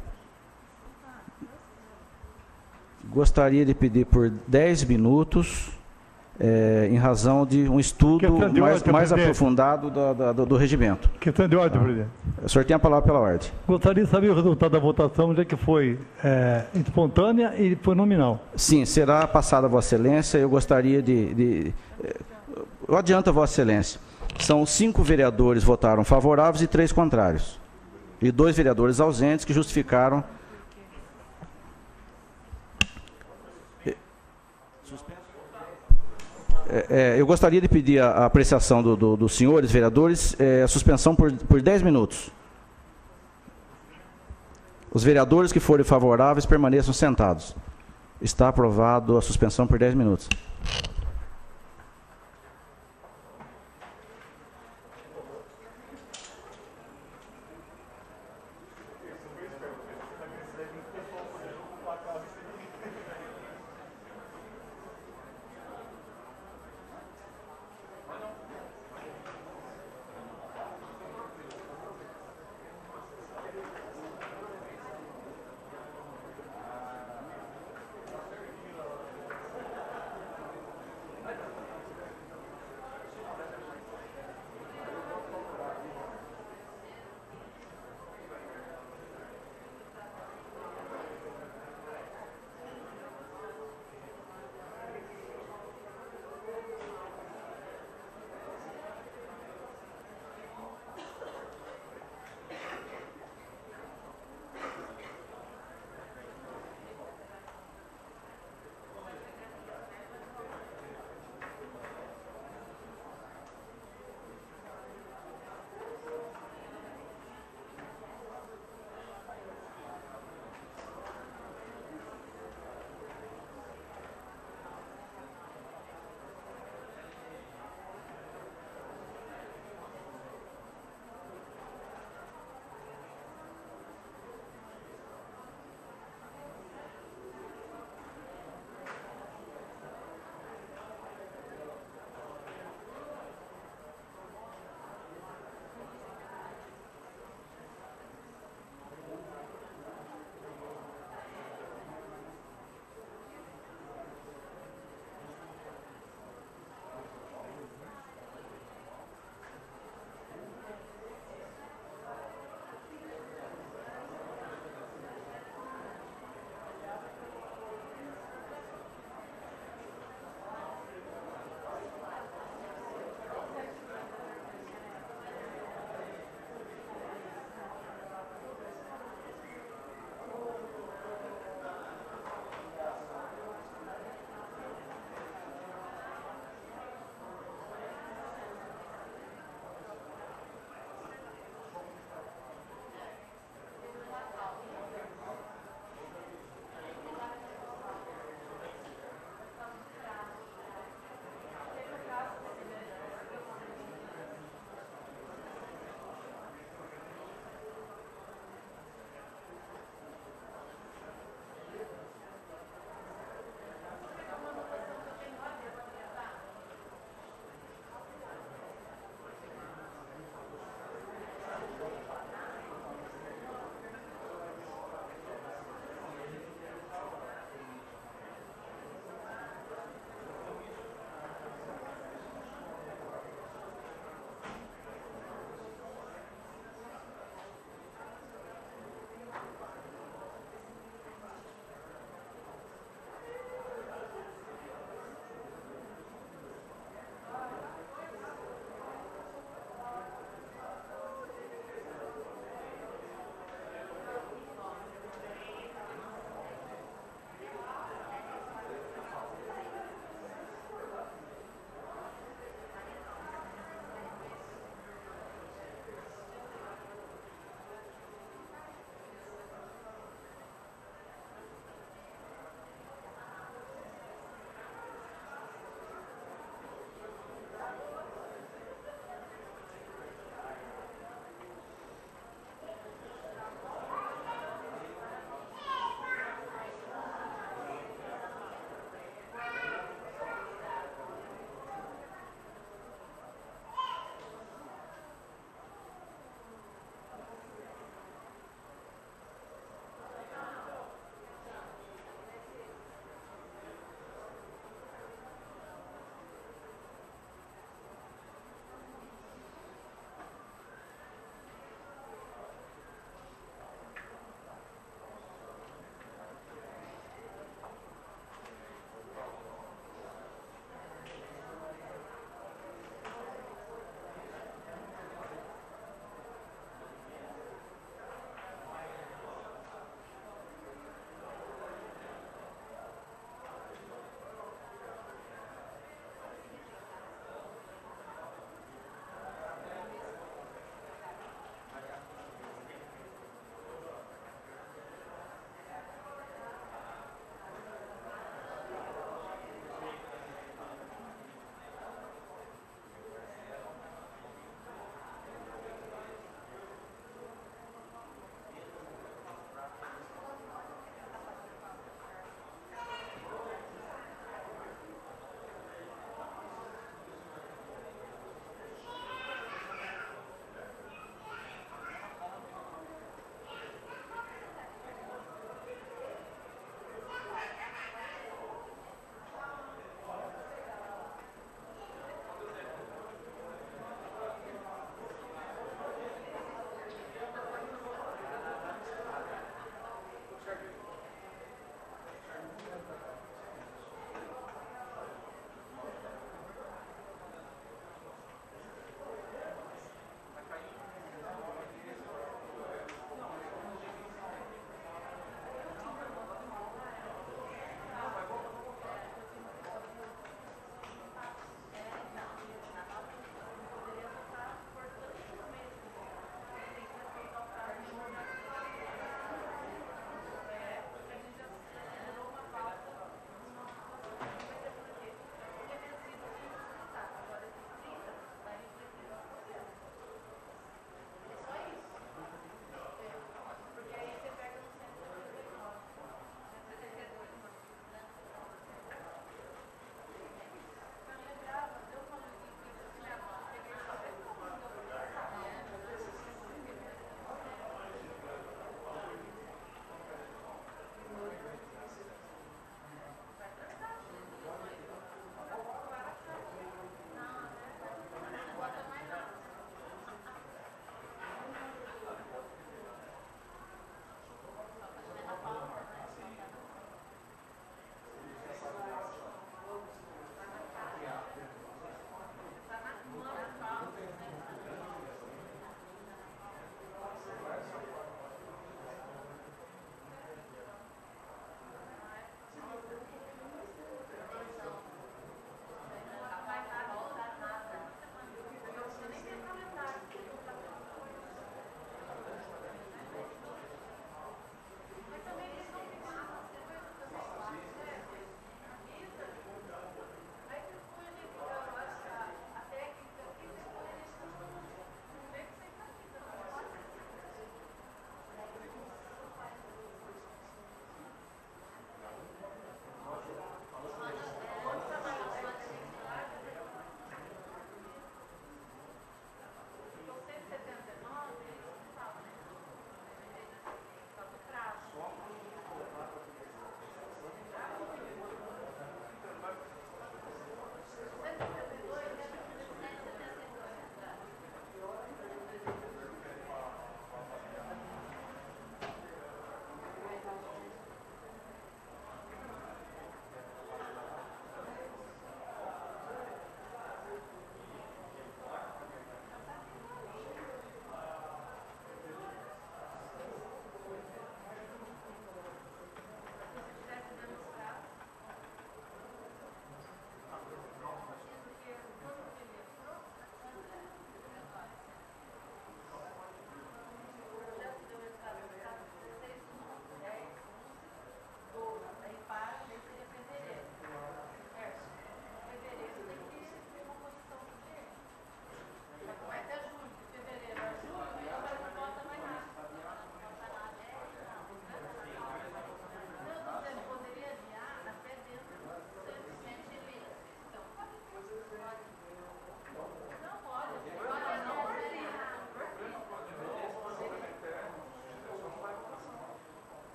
gostaria de pedir por 10 minutos, em razão de um estudo mais aprofundado do regimento. Questão de ordem, presidente. O senhor tem a palavra pela ordem. Gostaria de saber o resultado da votação, já que foi espontânea e foi nominal. Sim, será passada a Vossa Excelência. Eu gostaria eu adianto a Vossa Excelência. São 5 vereadores votaram favoráveis e 3 contrários. E 2 vereadores ausentes que justificaram. Eu gostaria de pedir a apreciação dos senhores vereadores, a suspensão por 10 minutos. Os vereadores que forem favoráveis permaneçam sentados. Está aprovado a suspensão por 10 minutos.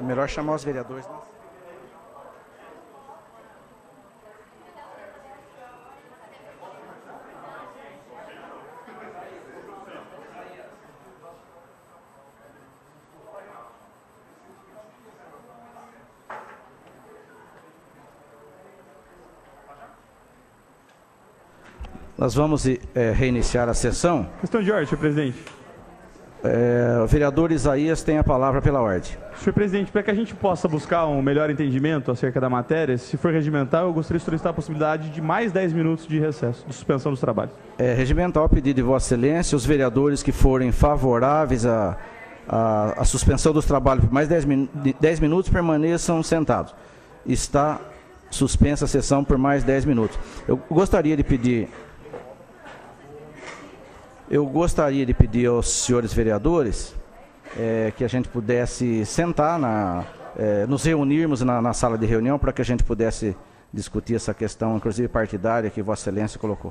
melhor chamar os vereadores, né? Nós vamos reiniciar a sessão. Questão de ordem, senhor presidente. O vereador Isaías tem a palavra pela ordem. Senhor presidente, para que a gente possa buscar um melhor entendimento acerca da matéria, se for regimental, eu gostaria de solicitar a possibilidade de mais 10 minutos de recesso, de suspensão dos trabalhos. Regimental, pedido de Vossa Excelência, os vereadores que forem favoráveis à suspensão dos trabalhos por mais 10 minutos permaneçam sentados. Está suspensa a sessão por mais 10 minutos. Eu gostaria de pedir aos senhores vereadores que a gente pudesse sentar, nos reunirmos na sala de reunião para que a gente pudesse discutir essa questão, inclusive partidária, que Vossa Excelência colocou.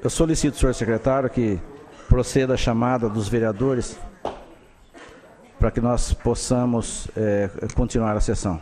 Eu solicito, senhor secretário, que proceda a chamada dos vereadores para que nós possamos continuar a sessão.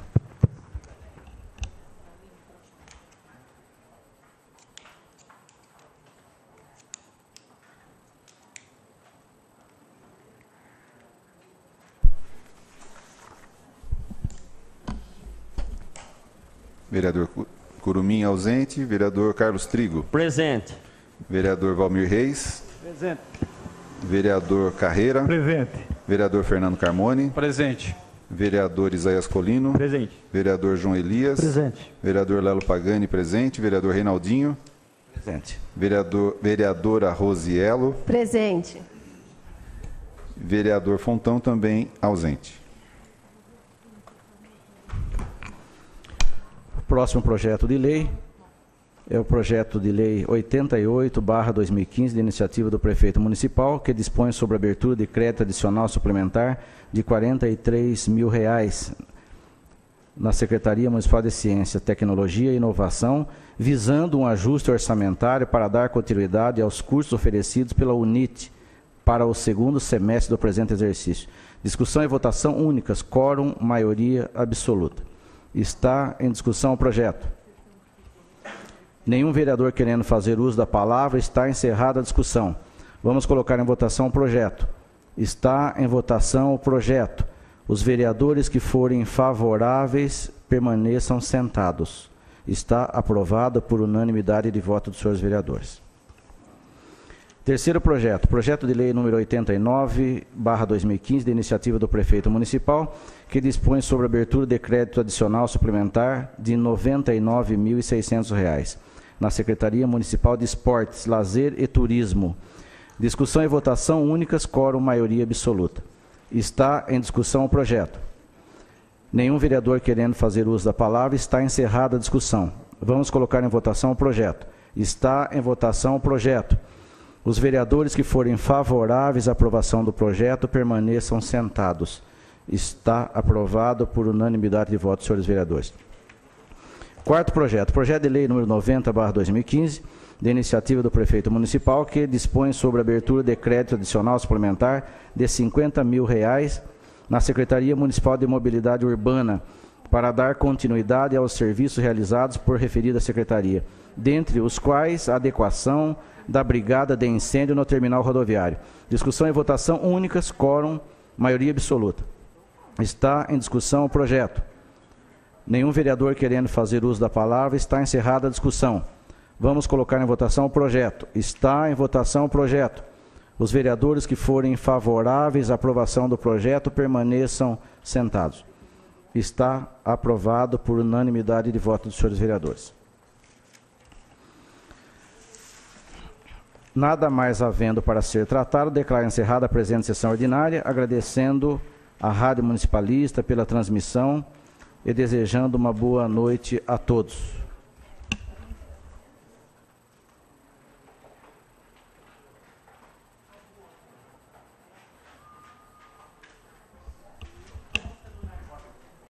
Vereador Curumim ausente. Vereador Carlos Trigo. Presente. Vereador Valmir Reis. Presente. Vereador Carreira. Presente. Vereador Fernando Carmoni. Presente. Vereador Isaías Colino. Presente. Vereador João Elias. Presente. Vereador Lelo Pagani, presente. Vereador Reinaldinho. Presente. Vereadora Rosielo. Presente. Vereador Fontão, também ausente. O próximo projeto de lei é o projeto de lei 88/2015, de iniciativa do prefeito municipal, que dispõe sobre a abertura de crédito adicional suplementar de R$ 43 mil na Secretaria Municipal de Ciência, Tecnologia e Inovação, visando um ajuste orçamentário para dar continuidade aos cursos oferecidos pela UNIT para o segundo semestre do presente exercício. Discussão e votação únicas, quórum, maioria absoluta. Está em discussão o projeto. Nenhum vereador querendo fazer uso da palavra, está encerrada a discussão. Vamos colocar em votação o projeto. Está em votação o projeto. Os vereadores que forem favoráveis permaneçam sentados. Está aprovado por unanimidade de voto dos senhores vereadores. Terceiro projeto, projeto de lei número 89/2015, de iniciativa do prefeito municipal, que dispõe sobre a abertura de crédito adicional suplementar de R$ 99.600 na Secretaria Municipal de Esportes, Lazer e Turismo. Discussão e votação únicas, quórum, maioria absoluta. Está em discussão o projeto. Nenhum vereador querendo fazer uso da palavra, está encerrada a discussão. Vamos colocar em votação o projeto. Está em votação o projeto. Os vereadores que forem favoráveis à aprovação do projeto permaneçam sentados. Está aprovado por unanimidade de votos, senhores vereadores. Quarto projeto, projeto de lei número 90/2015, de iniciativa do prefeito municipal, que dispõe sobre a abertura de crédito adicional suplementar de R$ 50 mil na Secretaria Municipal de Mobilidade Urbana, para dar continuidade aos serviços realizados por referida secretaria, dentre os quais a adequação da brigada de incêndio no terminal rodoviário. Discussão e votação únicas, quórum, maioria absoluta. Está em discussão o projeto. Nenhum vereador querendo fazer uso da palavra, está encerrada a discussão. Vamos colocar em votação o projeto. Está em votação o projeto. Os vereadores que forem favoráveis à aprovação do projeto permaneçam sentados. Está aprovado por unanimidade de votos dos senhores vereadores. Nada mais havendo para ser tratado, declaro encerrada a presente sessão ordinária, agradecendo à Rádio Municipalista pela transmissão e desejando uma boa noite a todos.